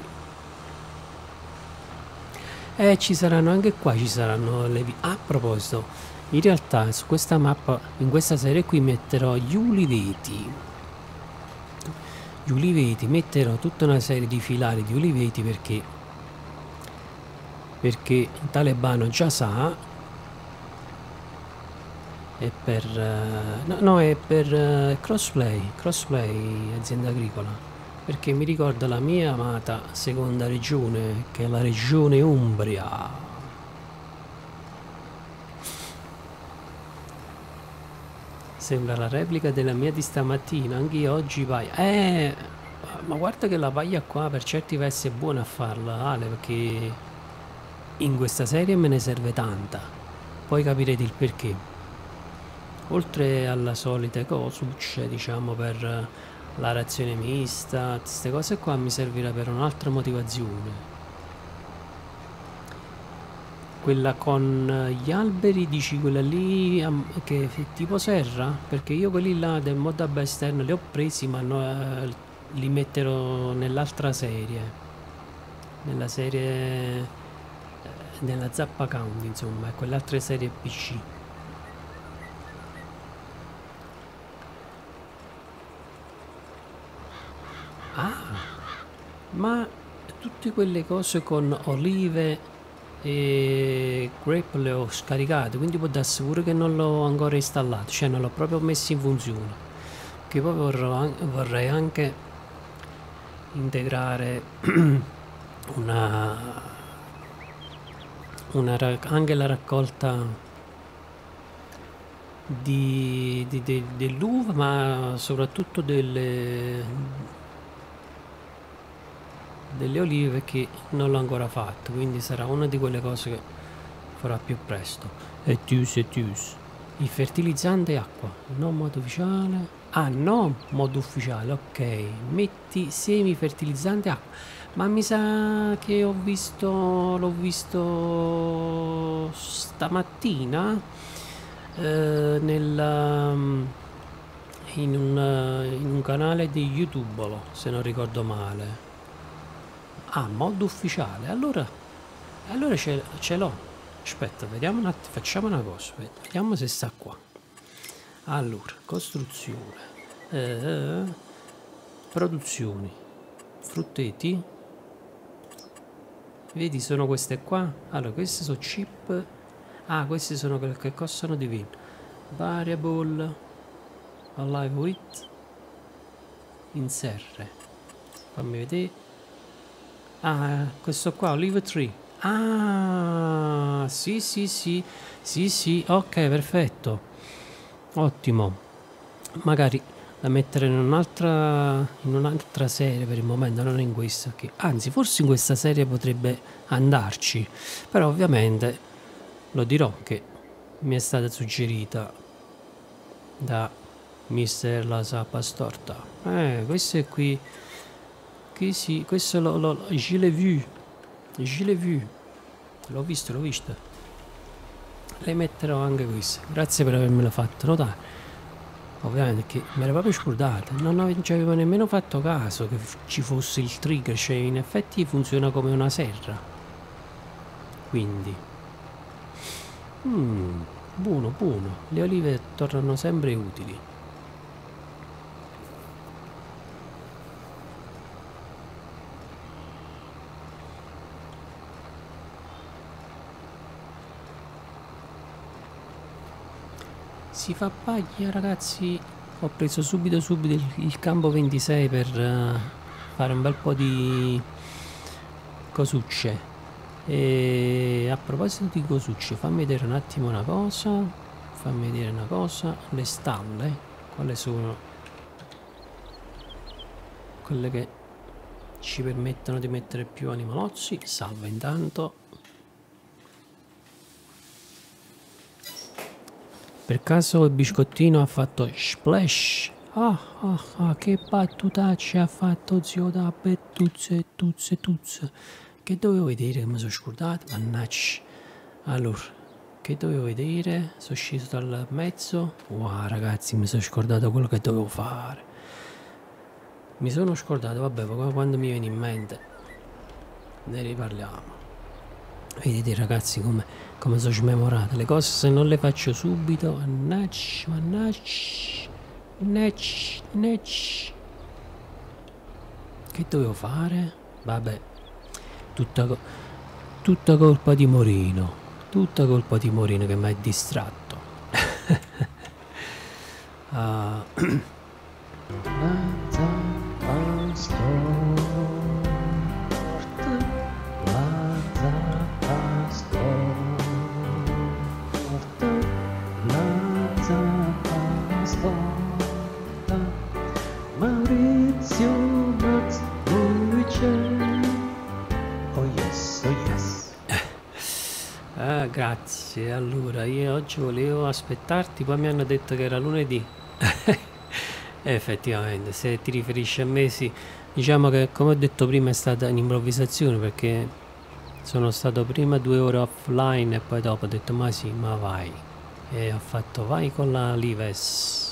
E ci saranno anche qua, ci saranno le... A proposito, in realtà su questa mappa, in questa serie qui metterò gli uliveti. Gli uliveti, metterò tutta una serie di filari di uliveti perché perché Talebano già sa, è per no, no è per crossplay, crossplay azienda agricola, perché mi ricorda la mia amata seconda regione, che è la regione Umbria. Sembra la replica della mia di stamattina, anche io oggi vai. Eh, ma guarda che la paglia qua per certi versi è buona a farla, Ale, perché in questa serie me ne serve tanta. Poi capirete il perché. Oltre alla solita cosucce, diciamo, per la razione mista, queste cose qua mi servirà per un'altra motivazione. Quella con gli alberi, dici quella lì che è tipo serra? Perché io quelli là del modab esterno li ho presi, ma no, eh, li metterò nell'altra serie, nella serie eh, nella zappa count, insomma, e quell'altra serie P C. Ah, ma tutte quelle cose con olive e grape le ho scaricate, quindi può darsi pure che non l'ho ancora installato, cioè non l'ho proprio messo in funzione. Che poi vorrò, vorrei anche integrare una, una anche la raccolta di, di, di, dell'uva, ma soprattutto delle delle olive, che non l'ho ancora fatto, quindi sarà una di quelle cose che farò più presto. E tius e tius. Il fertilizzante acqua, no modo ufficiale. Ah no, modo ufficiale, ok. Metti semi fertilizzante acqua. Ma mi sa che ho visto, l'ho visto stamattina eh, nel, in, un, in un canale di YouTube, se non ricordo male. Ah, mod ufficiale, allora, allora ce, ce l'ho. Aspetta, vediamo un attimo, facciamo una cosa, vediamo se sta qua. Allora, costruzione, eh, produzioni, frutteti, vedi sono queste qua. Allora, queste sono chip, ah, queste sono quelle che costano di vino. Variable, alive with, inserre, fammi vedere. Ah, questo qua, olive tree. Ah, sì, sì, sì, sì, sì, ok, perfetto. Ottimo, magari da mettere in un'altra in un'altra serie per il momento, non in questa che, anzi forse in questa serie potrebbe andarci, però ovviamente lo dirò che mi è stata suggerita da mister La Sappa Storta. Eh, questo è qui, qui sì, questo lo, lo je l'ai vu, je l'ai vu, l'ho visto, l'ho visto. Le metterò anche queste. Grazie per avermelo fatto notare. Ovviamente che me l'ero proprio scordata. Non ci avevo nemmeno fatto caso che ci fosse il trigger. Cioè in effetti funziona come una serra. Quindi mm, buono buono. Le olive tornano sempre utili. Si fa paglia, ragazzi. Ho preso subito subito il, il campo ventisei per uh, fare un bel po' di cosucce. E a proposito di cosucce, fammi vedere un attimo una cosa. Fammi vedere una cosa. Le stalle, quali sono quelle che ci permettono di mettere più animalozzi? Salva intanto. Per caso il biscottino ha fatto splash? Ah, ah, ah, che battutaccia ha fatto zio da bettuzze, tuzze, tuzze. Che dovevo vedere che mi sono scordato? Mannaggia. Allora, che dovevo vedere? Sono sceso dal mezzo. Wow, ragazzi, mi sono scordato quello che dovevo fare. Mi sono scordato, vabbè, quando mi viene in mente ne riparliamo. Vedete ragazzi come, come sono smemorate le cose, se non le faccio subito. Mannaggia, mannaggia, mannaggia, mannaggia. Che dovevo fare? Vabbè, tutta, tutta colpa di Morino, tutta colpa di Morino che mi ha distratto. uh. Maurizio Max oh yes, oh yes. Ah, grazie. Allora io oggi volevo aspettarti, poi mi hanno detto che era lunedì. Effettivamente, se ti riferisci a me, sì. Diciamo che, come ho detto prima, è stata un'improvvisazione, perché sono stato prima due ore offline e poi dopo ho detto ma sì, ma vai. E ho fatto vai con la Lives.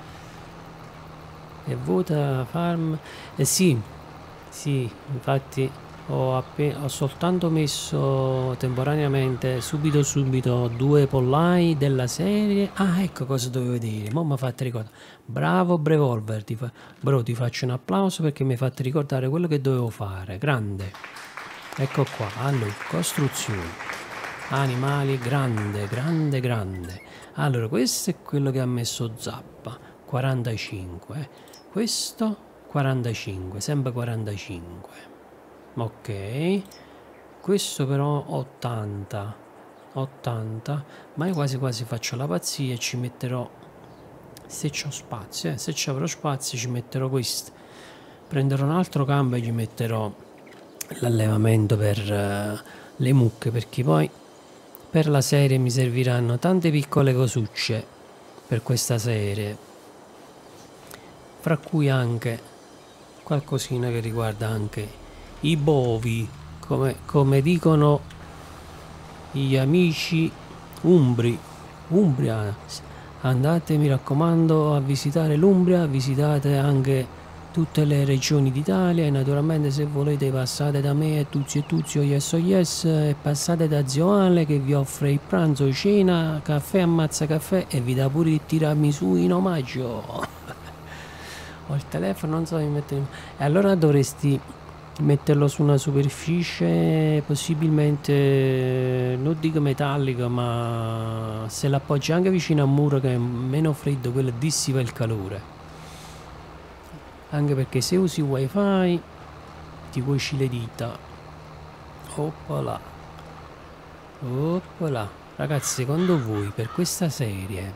E vota farm. Eh sì, sì, infatti ho, appena, ho soltanto messo temporaneamente subito subito due pollai della serie. Ah, ecco cosa dovevo dire, mo mi ha fatto ricordare. Bravo Brevolver, ti fa, bro, ti faccio un applauso perché mi hai fatto ricordare quello che dovevo fare. Grande. Ecco qua. Allora, costruzioni, animali, grande, grande, grande. Allora, questo è quello che ha messo Zappa, quarantacinque, eh. Questo quarantacinque, sempre quarantacinque. Ok, questo però ottanta, ottanta, ma io quasi quasi faccio la pazzia e ci metterò, se c'ho spazio, eh, se ci avrò spazio ci metterò questo. Prenderò un altro campo e gli metterò l'allevamento per uh, le mucche, perché poi per la serie mi serviranno tante piccole cosucce per questa serie, fra cui anche qualcosina che riguarda anche i bovi, come, come dicono gli amici umbri. Umbria, andate, mi raccomando, a visitare l'Umbria, visitate anche tutte le regioni d'Italia, e naturalmente se volete passate da me e Tuzio e Tuzio yes o yes, e passate da Zio Ale che vi offre il pranzo, cena, caffè, ammazza caffè, e vi dà pure il tiramisù in omaggio. Ho il telefono, non so di mettere, e allora dovresti metterlo su una superficie possibilmente, non dico metallica, ma se l'appoggi anche vicino a un muro che è meno freddo, quello dissipa il calore. Anche perché se usi wifi ti cuoci le dita. Oppala. Oppala. Ragazzi, secondo voi per questa serie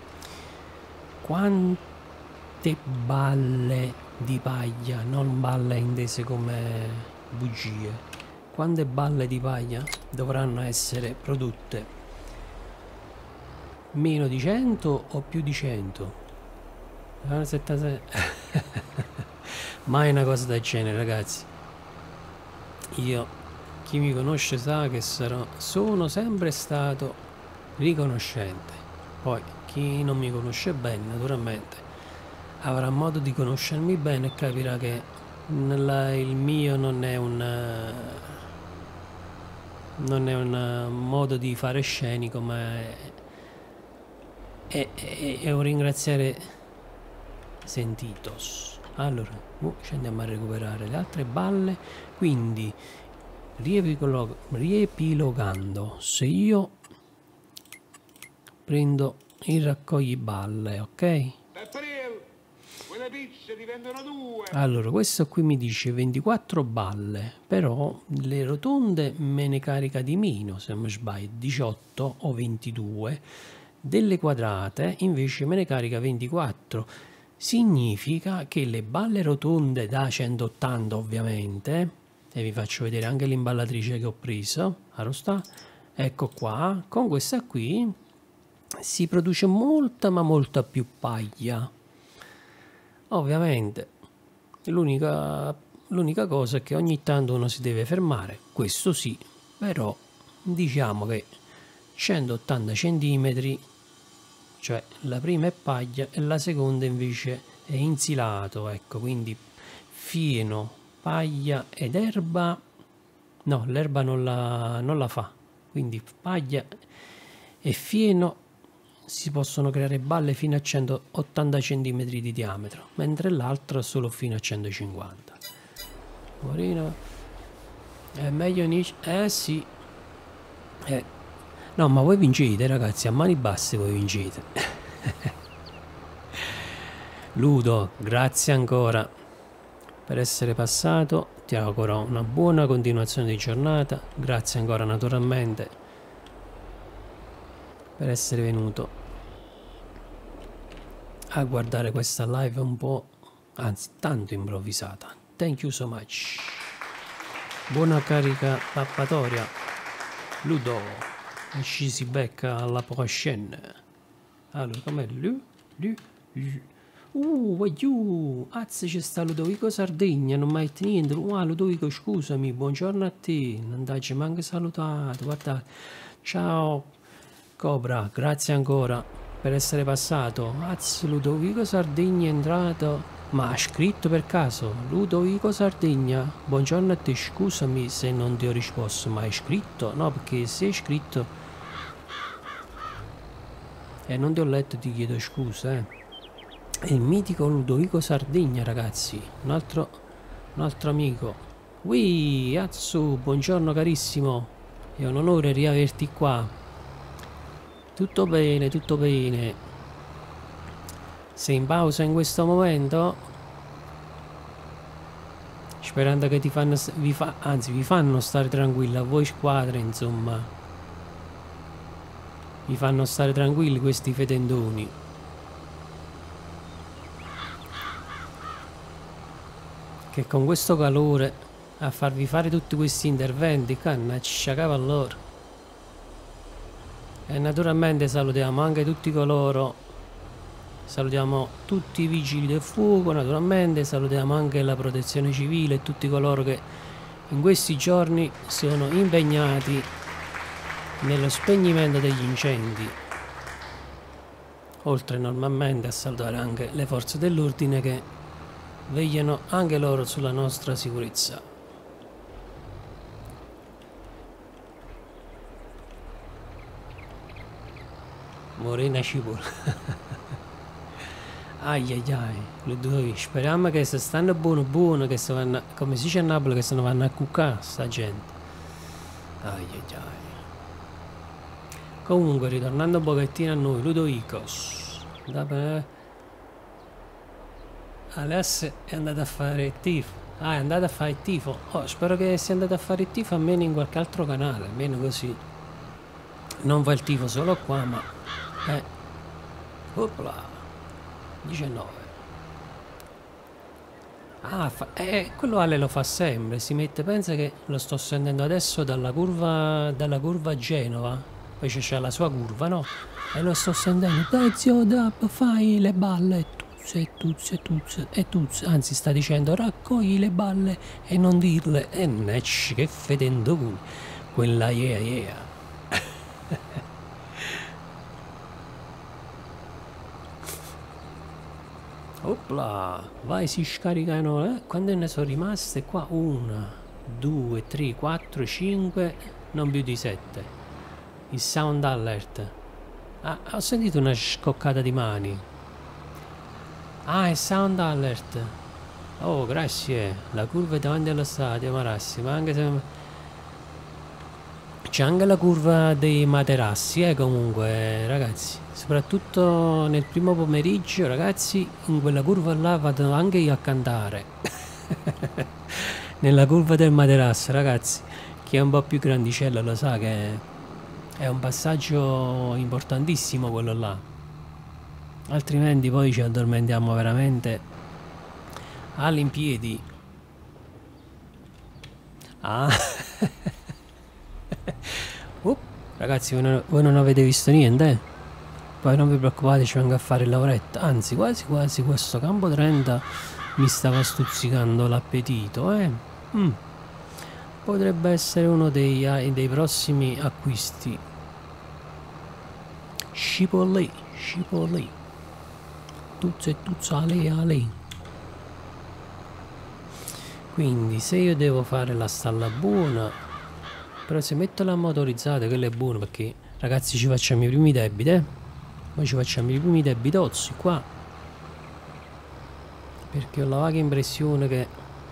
quante balle di paglia, non balle intese come bugie, quante balle di paglia dovranno essere prodotte? Meno di cento o più di cento? settantasei. Mai una cosa del genere, ragazzi. Io, chi mi conosce sa che sarò, sono sempre stato riconoscente. Poi chi non mi conosce bene naturalmente avrà modo di conoscermi bene e capirà che nella, il mio non è un non è un modo di fare scenico, ma è, è, è, è un ringraziare sentitos. Allora, uh, scendiamo a recuperare le altre balle. Quindi riepilog riepilogando, se io prendo il raccogli balle, ok? Quelle pizze diventano due. Allora, questo qui mi dice ventiquattro balle, però le rotonde me ne carica di meno, se non mi sbaglio, diciotto o ventidue. Delle quadrate invece me ne carica ventiquattro. Significa che le balle rotonde da centottanta, ovviamente, e vi faccio vedere anche l'imballatrice che ho preso, sta, ecco qua, con questa qui si produce molta ma molta più paglia. Ovviamente l'unica l'unica cosa è che ogni tanto uno si deve fermare, questo sì, però diciamo che centottanta centimetri, cioè la prima è paglia e la seconda invece è insilato, ecco, quindi fieno, paglia ed erba, no, l'erba non la, non la fa, quindi paglia e fieno si possono creare balle fino a centottanta centimetri di diametro, mentre l'altro solo fino a centocinquanta. Morino, è meglio Nietzsche? Eh sì, eh. No, ma voi vincete, ragazzi, a mani basse voi vincete. Ludo, grazie ancora per essere passato, ti auguro una buona continuazione di giornata, grazie ancora naturalmente per essere venuto a guardare questa live un po', anzi tanto improvvisata. Thank you so much. Buona carica pappatoria, Ludo, e ci si becca alla prochaine. Allora, com'è? Lu, lu, lu. Uh, voglio, azze, c'è sta Ludovico Sardegna, non mai detto niente. Uh, Ludovico, scusami, buongiorno a te, non dacci manco salutato, guardate. Ciao Cobra, grazie ancora per essere passato. Azze, Ludovico Sardegna è entrato, ma ha scritto per caso Ludovico Sardegna, buongiorno a te, scusami se non ti ho risposto, ma hai scritto? No, perché se hai scritto e eh, non ti ho letto, ti chiedo scusa, eh. Il mitico Ludovico Sardegna, ragazzi, un altro, un altro amico. Ui, Azzu, buongiorno carissimo, è un onore riaverti qua. Tutto bene, tutto bene. Sei in pausa in questo momento? Sperando che ti fanno, vi fa, anzi vi fanno stare tranquilli a voi squadre, insomma. Vi fanno stare tranquilli questi fetendoni. Che con questo calore a farvi fare tutti questi interventi, cannaccia cavalloro. E naturalmente salutiamo anche tutti coloro, salutiamo tutti i vigili del fuoco, naturalmente salutiamo anche la protezione civile e tutti coloro che in questi giorni sono impegnati nello spegnimento degli incendi, oltre normalmente a salutare anche le forze dell'ordine che vegliano anche loro sulla nostra sicurezza. Morena cipolla. Ai ai ai, Ludovico, speriamo che se stanno buono buono, che se vanno, come si dice a Napoli, che se ne vanno a cuccare sta gente. Ai ai ai. Comunque, ritornando un pochettino a noi, Ludovicos. Alessia è andata a fare il tifo. Ah, è andata a fare il tifo. Oh, spero che sia andata a fare il tifo almeno in qualche altro canale, almeno così. Non fa il tifo solo qua, ma... Eh. Opla. diciannove. Ah, fa, eh, quello Ale lo fa sempre, si mette, pensa che lo sto sentendo adesso dalla curva, dalla curva Genova, poi c'è la sua curva, no? E lo sto sentendo, dai zio Dab, fai le balle, tuzze, tuzze, tuzze, e tuzze, anzi sta dicendo raccogli le balle e non dirle, e necci che fedendo cui, quella yeah yeah. Opla, vai, si scaricano, eh? Quante ne sono rimaste qua? Una, due, tre, quattro, cinque, non più di sette. Il sound alert. Ah, ho sentito una scoccata di mani. Ah, il sound alert. Oh, grazie. La curva è davanti allo stadio, Marassi, ma anche se... C'è anche la curva dei materassi, eh, comunque, ragazzi. Soprattutto nel primo pomeriggio, ragazzi, in quella curva là vado anche io a cantare. Nella curva del materasso, ragazzi. Chi è un po' più grandicello lo sa che è un passaggio importantissimo quello là. Altrimenti poi ci addormentiamo veramente all'impiedi. Ah... Uh, ragazzi, voi non, voi non avete visto niente, eh? Poi non vi preoccupate, ci vengo a fare il lavoretto. Anzi, quasi quasi questo campo trenta mi stava stuzzicando l'appetito, eh? Mm. Potrebbe essere uno dei, dei prossimi acquisti. Scipolì, scipolì. Tuzza e tuzza, ale, ale. Quindi, se io devo fare la stalla buona... Però se metto la motorizzata, quello è buono, perché ragazzi ci facciamo i primi debiti, eh? Poi ci facciamo i primi debitozzi qua. Perché ho la vaga impressione che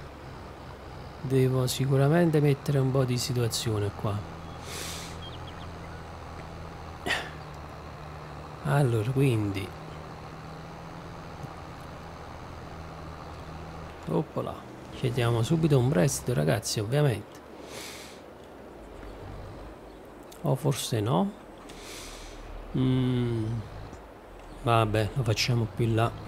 devo sicuramente mettere un po' di situazione qua. Allora, quindi... Oppola. Chiediamo subito un prestito, ragazzi, ovviamente. O forse no. Mm. Vabbè, lo facciamo più in là.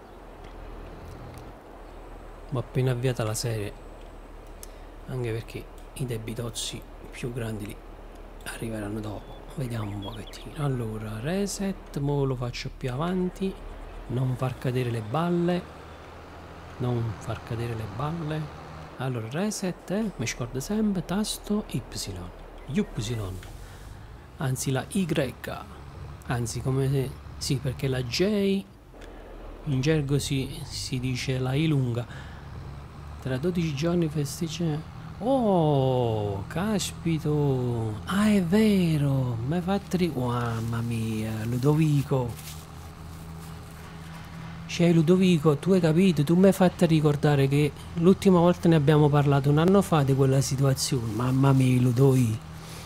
Ma appena avviata la serie, anche perché i debitozzi più grandi li arriveranno dopo. Vediamo un pochettino. Allora, reset, mo lo faccio più avanti. Non far cadere le balle. Non far cadere le balle. Allora, reset, eh? Mi scordo sempre, tasto Y. Y. Anzi la Y, anzi come se... sì, perché la J in gergo si, si dice la I lunga. Tra dodici giorni festiccia. Oh, caspito, ah è vero, mi hai fatto ri... oh, mamma mia, Ludovico, cioè Ludovico, tu hai capito, tu mi hai fatto ricordare che l'ultima volta ne abbiamo parlato un anno fa di quella situazione. Mamma mia, Ludovico,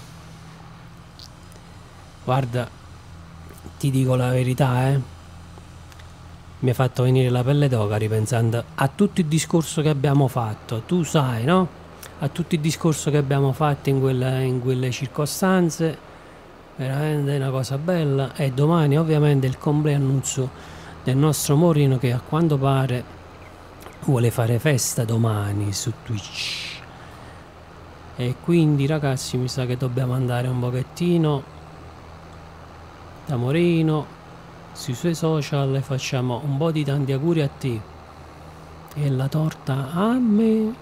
guarda, ti dico la verità, eh. Mi ha fatto venire la pelle d'oca ripensando a tutto il discorso che abbiamo fatto. Tu sai, no? A tutto il discorso che abbiamo fatto in, quella, in quelle circostanze. Veramente una cosa bella. E domani ovviamente il compleannunzio del nostro Morino, che a quanto pare vuole fare festa domani su Twitch. E quindi ragazzi mi sa che dobbiamo andare un pochettino da Morino sui suoi social e facciamo un po' di tanti auguri a te e la torta a me,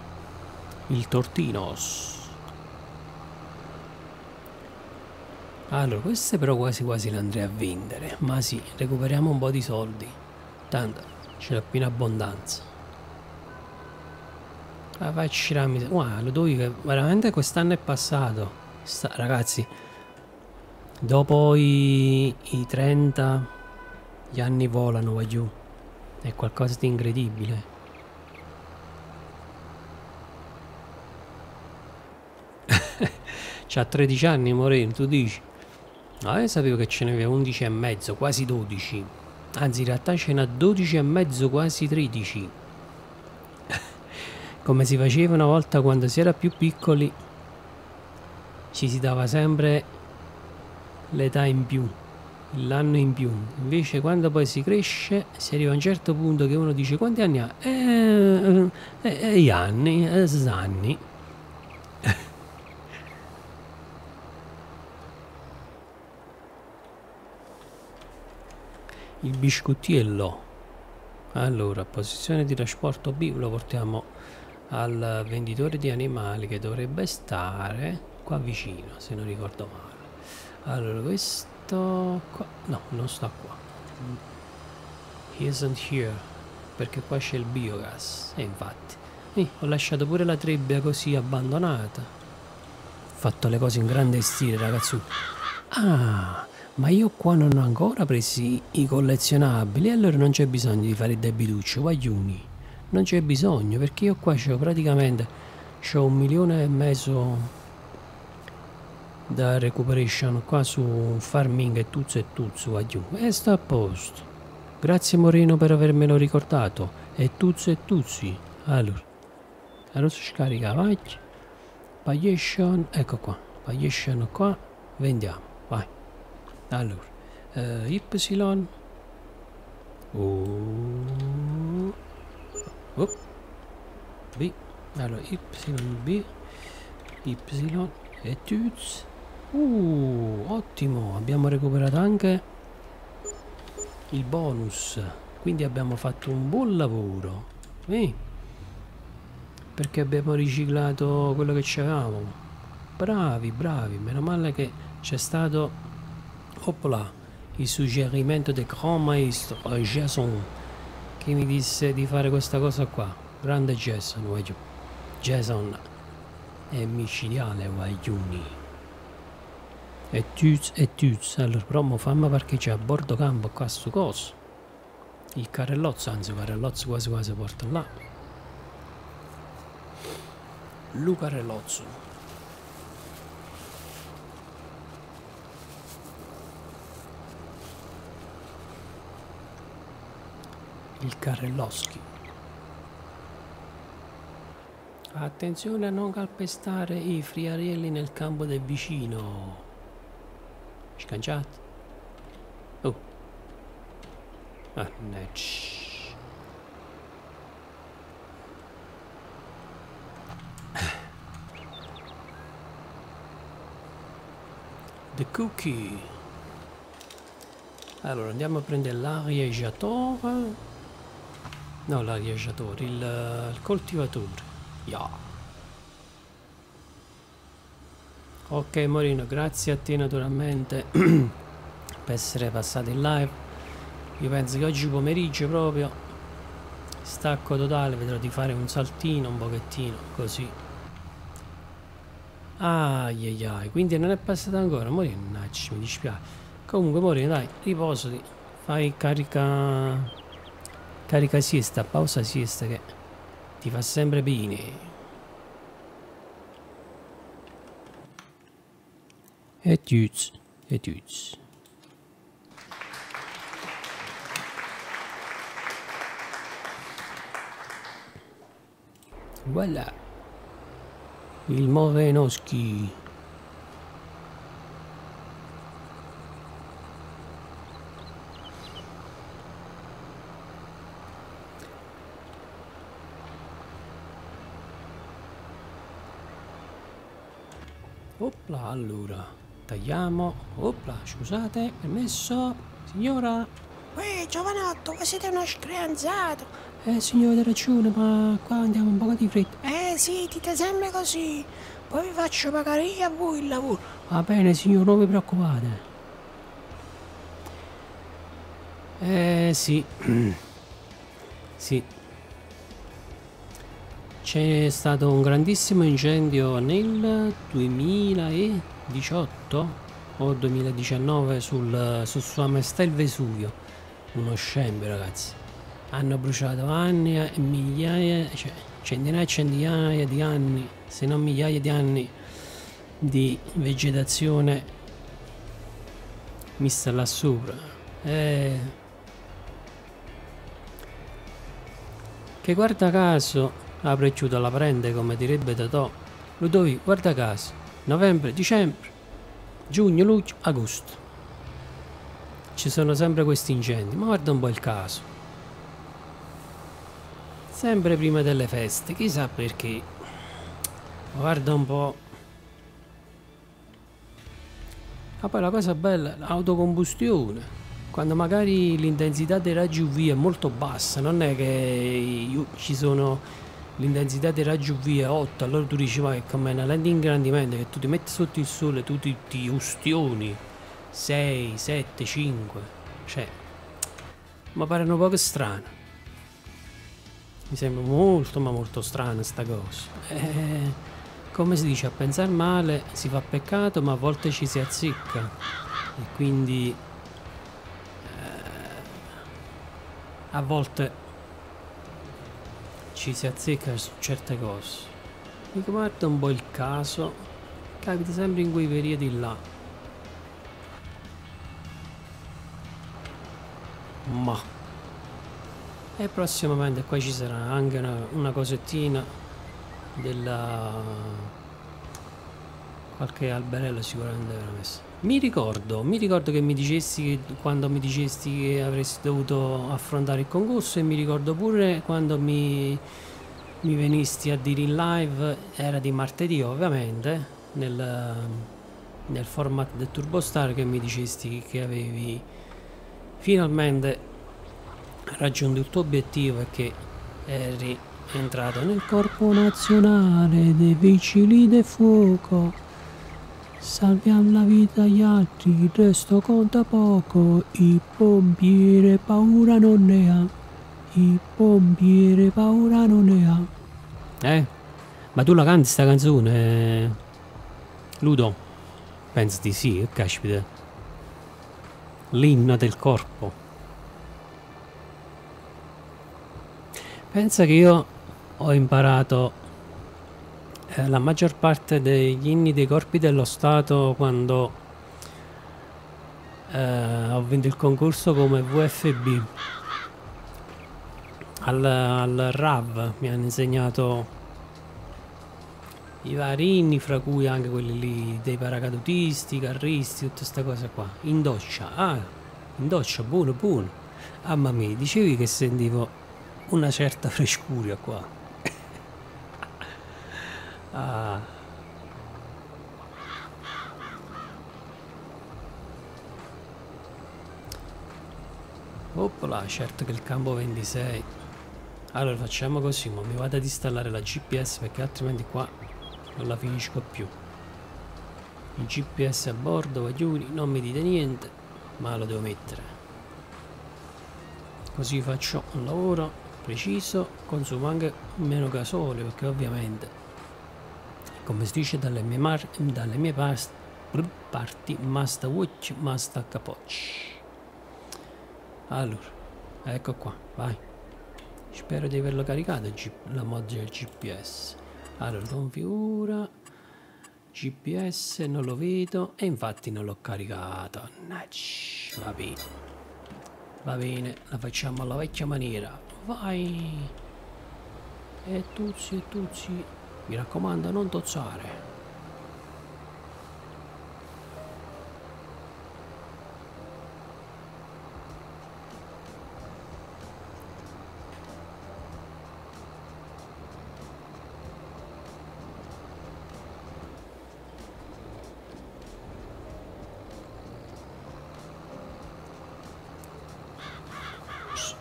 il tortinos. Allora, queste però quasi quasi le andrei a vendere. Ma sì, recuperiamo un po' di soldi. Tanto ce l'ho più in abbondanza. Ah, facci la miseria. Guarda, Ludovico, veramente quest'anno è passato. Sta, ragazzi, dopo i, i trenta, gli anni volano, va giù. È qualcosa di incredibile. C'ha tredici anni Moreno, tu dici? No, io sapevo che ce n'aveva undici e mezzo, quasi dodici. Anzi, in realtà ce n'ha dodici e mezzo, quasi tredici. Come si faceva una volta quando si era più piccoli, ci si dava sempre l'età in più, l'anno in più. Invece quando poi si cresce, si arriva a un certo punto che uno dice quanti anni ha? Eh, eh, eh, gli anni, eh, anni. Il biscottiello. Allora, posizione di trasporto B lo portiamo al venditore di animali che dovrebbe stare qua vicino, se non ricordo male. Allora, questo qua, no, non sta qua. He isn't here, perché qua c'è il biogas. E infatti, eh, ho lasciato pure la trebbia così abbandonata. Ho fatto le cose in grande stile, ragazzi. Ah, ma io qua non ho ancora presi i collezionabili, allora non c'è bisogno di fare il debituccio, guaglioni. Non c'è bisogno, perché io qua c'ho praticamente c'ho un milione e mezzo da recuperation qua su farming e tuzzo e tuzzo, guaglioni. E sta a posto. Grazie Moreno per avermelo ricordato. E tuzzo e tuzzi. Allora, allora si scarica, vai. Pagliation, ecco qua. Pagliation qua, vendiamo, vai. Allora, uh, Y uh, oh, B, allora Y B, Y e Tuz. Uh, ottimo, abbiamo recuperato anche il bonus, quindi abbiamo fatto un buon lavoro, eh? Perché abbiamo riciclato quello che c'avevamo. Bravi, bravi, meno male che c'è stato Opla, il suggerimento del Grand Maestro Jason, che mi disse di fare questa cosa qua. Grande Jason, guagliù. Jason è micidiale, guagliuni. E tuz e tuz. Allora, promo fammi parcheggiare a bordo campo qua su coso. Il carrellozzo, anzi, il carrellozzo quasi quasi porta là. Lu carrellozzo. Il carrelloschi. Attenzione a non calpestare i friarielli nel campo del vicino. Scanciati. Oh. Ah, netch. The cookie. Allora andiamo a prendere l'arieggiatore. No, l'arieggiatore, il, il coltivatore. Yeah. Ok Morino, grazie a te naturalmente per essere passato in live. Io penso che oggi pomeriggio proprio stacco totale, vedrò di fare un saltino un pochettino così. Ai ai ai, quindi non è passato ancora Morino, nacci, mi dispiace. Comunque Morino dai, riposati, fai carica carica siesta, pausa siesta che ti fa sempre bene. E tuz, e tuz. Voilà. Il Morenowski. Opla, allora, tagliamo. Opla, scusate, permesso, signora. Uè, giovanotto, ma siete uno screanzato. Eh, signore, hai ragione, ma qua andiamo un po' di fretta. Eh sì, dite sempre così. Poi vi faccio pagare io a voi il lavoro. Va bene signor, non vi preoccupate. Eh sì. Sì. C'è stato un grandissimo incendio nel duemiladiciotto o duemiladiciannove sul, su Sua Maestà il Vesuvio. Uno scempio, ragazzi. Hanno bruciato anni e migliaia, cioè centinaia e centinaia di anni, se non migliaia di anni di vegetazione messa là sopra. Eh, che guarda caso apre e chiude la prende, come direbbe Totò. Ludovico, guarda caso, novembre, dicembre, giugno, luglio, agosto, ci sono sempre questi incendi. Ma guarda un po' il caso, sempre prima delle feste, chissà perché. Guarda un po'. Ma poi la cosa bella, l'autocombustione, quando magari l'intensità dei raggi U V è molto bassa, non è che ci sono l'intensità dei raggi U V è otto, allora tu dici ma che come una lente di ingrandimento che tu ti metti sotto il sole, tu ti, ti ustioni sei, sette, cinque, cioè mi pare un po' strano, mi sembra molto ma molto strana sta cosa. Eh, come si dice, a pensare male si fa peccato, ma a volte ci si azzecca, e quindi eh, a volte ci si azzecca su certe cose. Mi guarda un po' il caso, capita sempre in quei periodi là. Ma e prossimamente qua ci sarà anche una, una cosettina della qualche alberello sicuramente verrà messa. Mi ricordo, mi ricordo che mi dicesti che quando mi dicesti che avresti dovuto affrontare il concorso, e mi ricordo pure quando mi, mi venisti a dire in live, era di martedì ovviamente, nel, nel format del Turbostar, che mi dicesti che avevi finalmente raggiunto il tuo obiettivo e che eri entrato nel Corpo Nazionale dei Vigili del Fuoco. Salviamo la vita agli altri, il resto conta poco. Il pompiere paura non ne ha. Il pompiere paura non ne ha. Eh? Ma tu la canti sta canzone, Ludo? Pensi di sì, che caspita. L'inno del corpo. Pensa che io ho imparato la maggior parte degli inni dei corpi dello Stato quando eh, ho vinto il concorso come V F B al, al R A V. Mi hanno insegnato i vari inni, fra cui anche quelli lì dei paracadutisti, carristi, tutte queste cose qua. In doccia, ah, in doccia, buono buono. Mamma mia, dicevi che sentivo una certa frescura qua. Ah. Opla, certo che il campo ventisei. Allora facciamo così, ma mi vado ad installare la G P S, perché altrimenti qua non la finisco più. Il G P S a bordo, vagliuri, non mi dite niente, ma lo devo mettere. Così faccio un lavoro preciso, consumo anche meno gasolio, perché ovviamente, come si dice dalle mie, mar dalle mie parti, must watch, must capocci. Allora, ecco qua, vai. Spero di averlo caricato la mod del G P S. Allora, configura G P S, non lo vedo, e infatti non l'ho caricato. Nacci, va bene. Va bene, la facciamo alla vecchia maniera. Vai. E tuzzi, e tuzzi. Mi raccomando, non tozzare.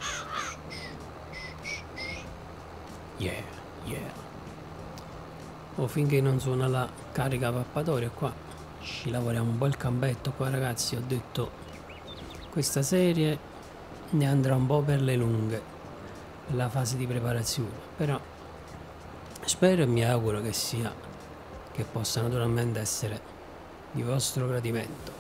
Yeah, yeah. o finché non suona la carica pappatoria. Qua ci lavoriamo un po' il campetto. Qua ragazzi, ho detto, questa serie ne andrà un po' per le lunghe, per la fase di preparazione, però spero e mi auguro che sia, che possa naturalmente essere di vostro gradimento.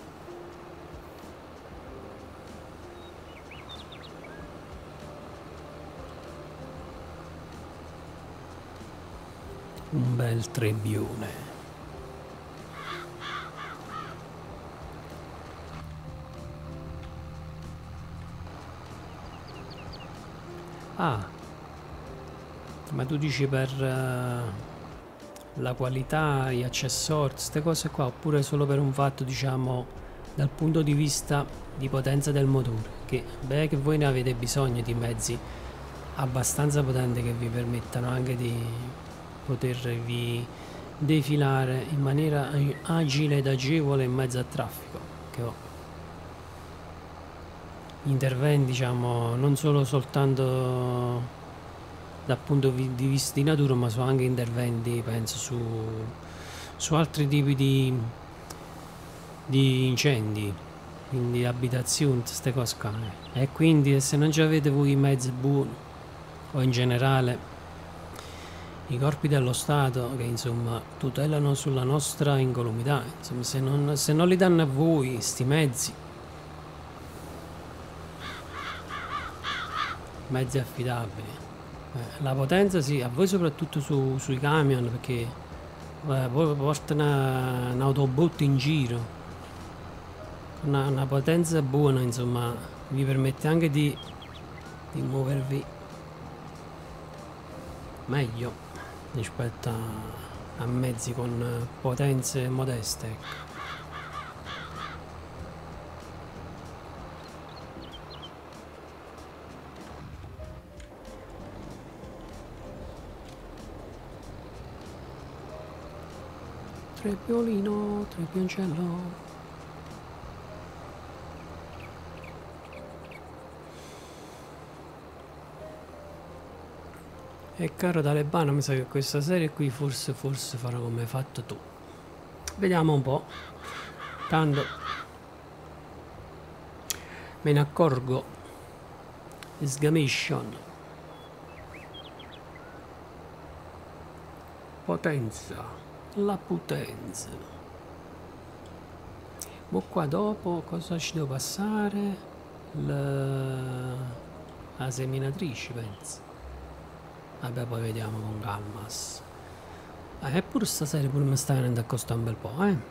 Un bel trebbione. Ah, ma tu dici per uh, la qualità, gli accessori, queste cose qua, oppure solo per un fatto, diciamo, dal punto di vista di potenza del motore? Che beh, che voi ne avete bisogno di mezzi abbastanza potenti che vi permettano anche di potervi defilare in maniera agile ed agevole in mezzo al traffico, che ho interventi, diciamo, non solo soltanto dal punto di vista di natura, ma sono anche interventi, penso, su, su altri tipi di, di incendi, quindi abitazioni, queste cose qua. E quindi se non ci avete voi i mezzi buoni, o in generale i corpi dello Stato che insomma tutelano sulla nostra incolumità, insomma, se non, se non li danno a voi sti mezzi, mezzi affidabili, eh, la potenza sì, a voi soprattutto su, sui camion, perché eh, voi portano un autobot in giro, una, una potenza buona, insomma, vi permette anche di, di muovervi meglio rispetto a, a mezzi con potenze modeste, ecco. Trebbiolino, trebbioncello. E caro Talebano, mi sa che questa serie qui forse forse farà come hai fatto tu. Vediamo un po'. Tanto me ne accorgo. Sgamation. Potenza. La potenza. Ma qua dopo cosa ci devo passare? La, la seminatrice, penso. Vabbè, poi vediamo con calmas. Eh, eppure stasera pure mi sta venendo a costare un bel po', eh.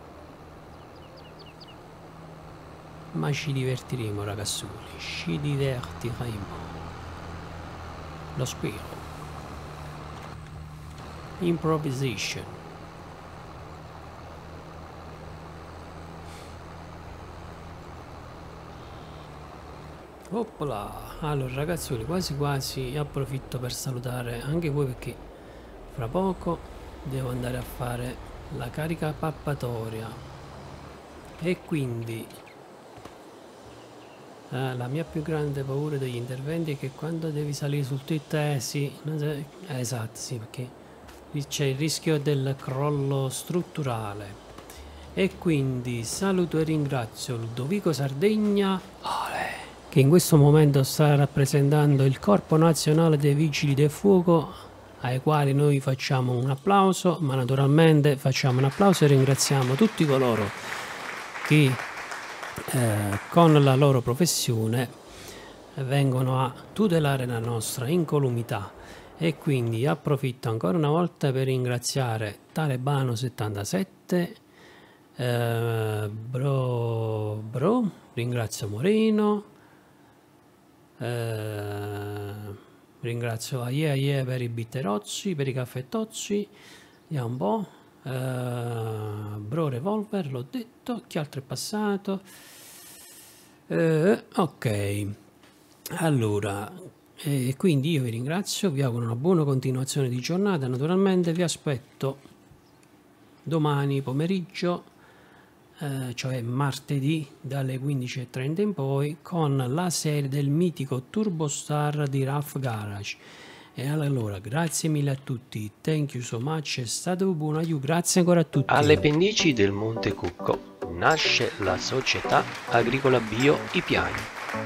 Ma ci divertiremo, ragazzoli. Ci divertiremo. Lo spero. Improvisation. Oppola. Allora ragazzoli, quasi quasi approfitto per salutare anche voi, perché fra poco devo andare a fare la carica pappatoria e quindi eh, la mia più grande paura degli interventi è che quando devi salire sul tetto, eh sì, eh, esatto, sì, perché c'è il rischio del crollo strutturale. E quindi saluto e ringrazio Ludovico Sardegna, che in questo momento sta rappresentando il Corpo Nazionale dei Vigili del Fuoco, ai quali noi facciamo un applauso, ma naturalmente facciamo un applauso e ringraziamo tutti coloro che eh, con la loro professione vengono a tutelare la nostra incolumità. E quindi approfitto ancora una volta per ringraziare Talebano settantasette, eh, bro, bro, ringrazio Moreno, Eh, ringrazio Aie Aie per i bitterozzi, per i caffettozzi. Vediamo un po'. Eh, Bro Revolver, l'ho detto. Chi altro è passato? Eh, ok, allora, eh, quindi io vi ringrazio, vi auguro una buona continuazione di giornata. Naturalmente vi aspetto domani pomeriggio, Eh, cioè martedì dalle quindici e trenta in poi, con la serie del mitico Turbo Star di Rough Garage. E allora, grazie mille a tutti, thank you so much, è stato buono, aiuto, grazie ancora a tutti. Alle pendici del Monte Cucco nasce la società agricola bio I Piani.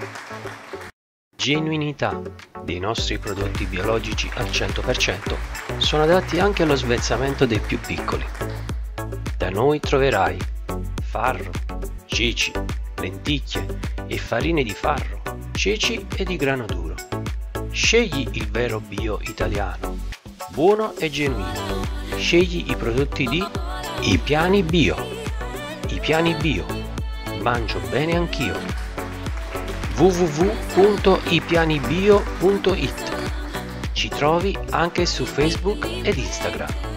Genuinità dei nostri prodotti biologici al cento per cento sono adatti anche allo svezzamento dei più piccoli. Da noi troverai farro, ceci, lenticchie e farine di farro, ceci e di grano duro. Scegli il vero bio italiano, buono e genuino. Scegli i prodotti di I Piani Bio. I Piani Bio. Mangio bene anch'io. w w w punto i piani bio punto it. Ci trovi anche su Facebook ed Instagram.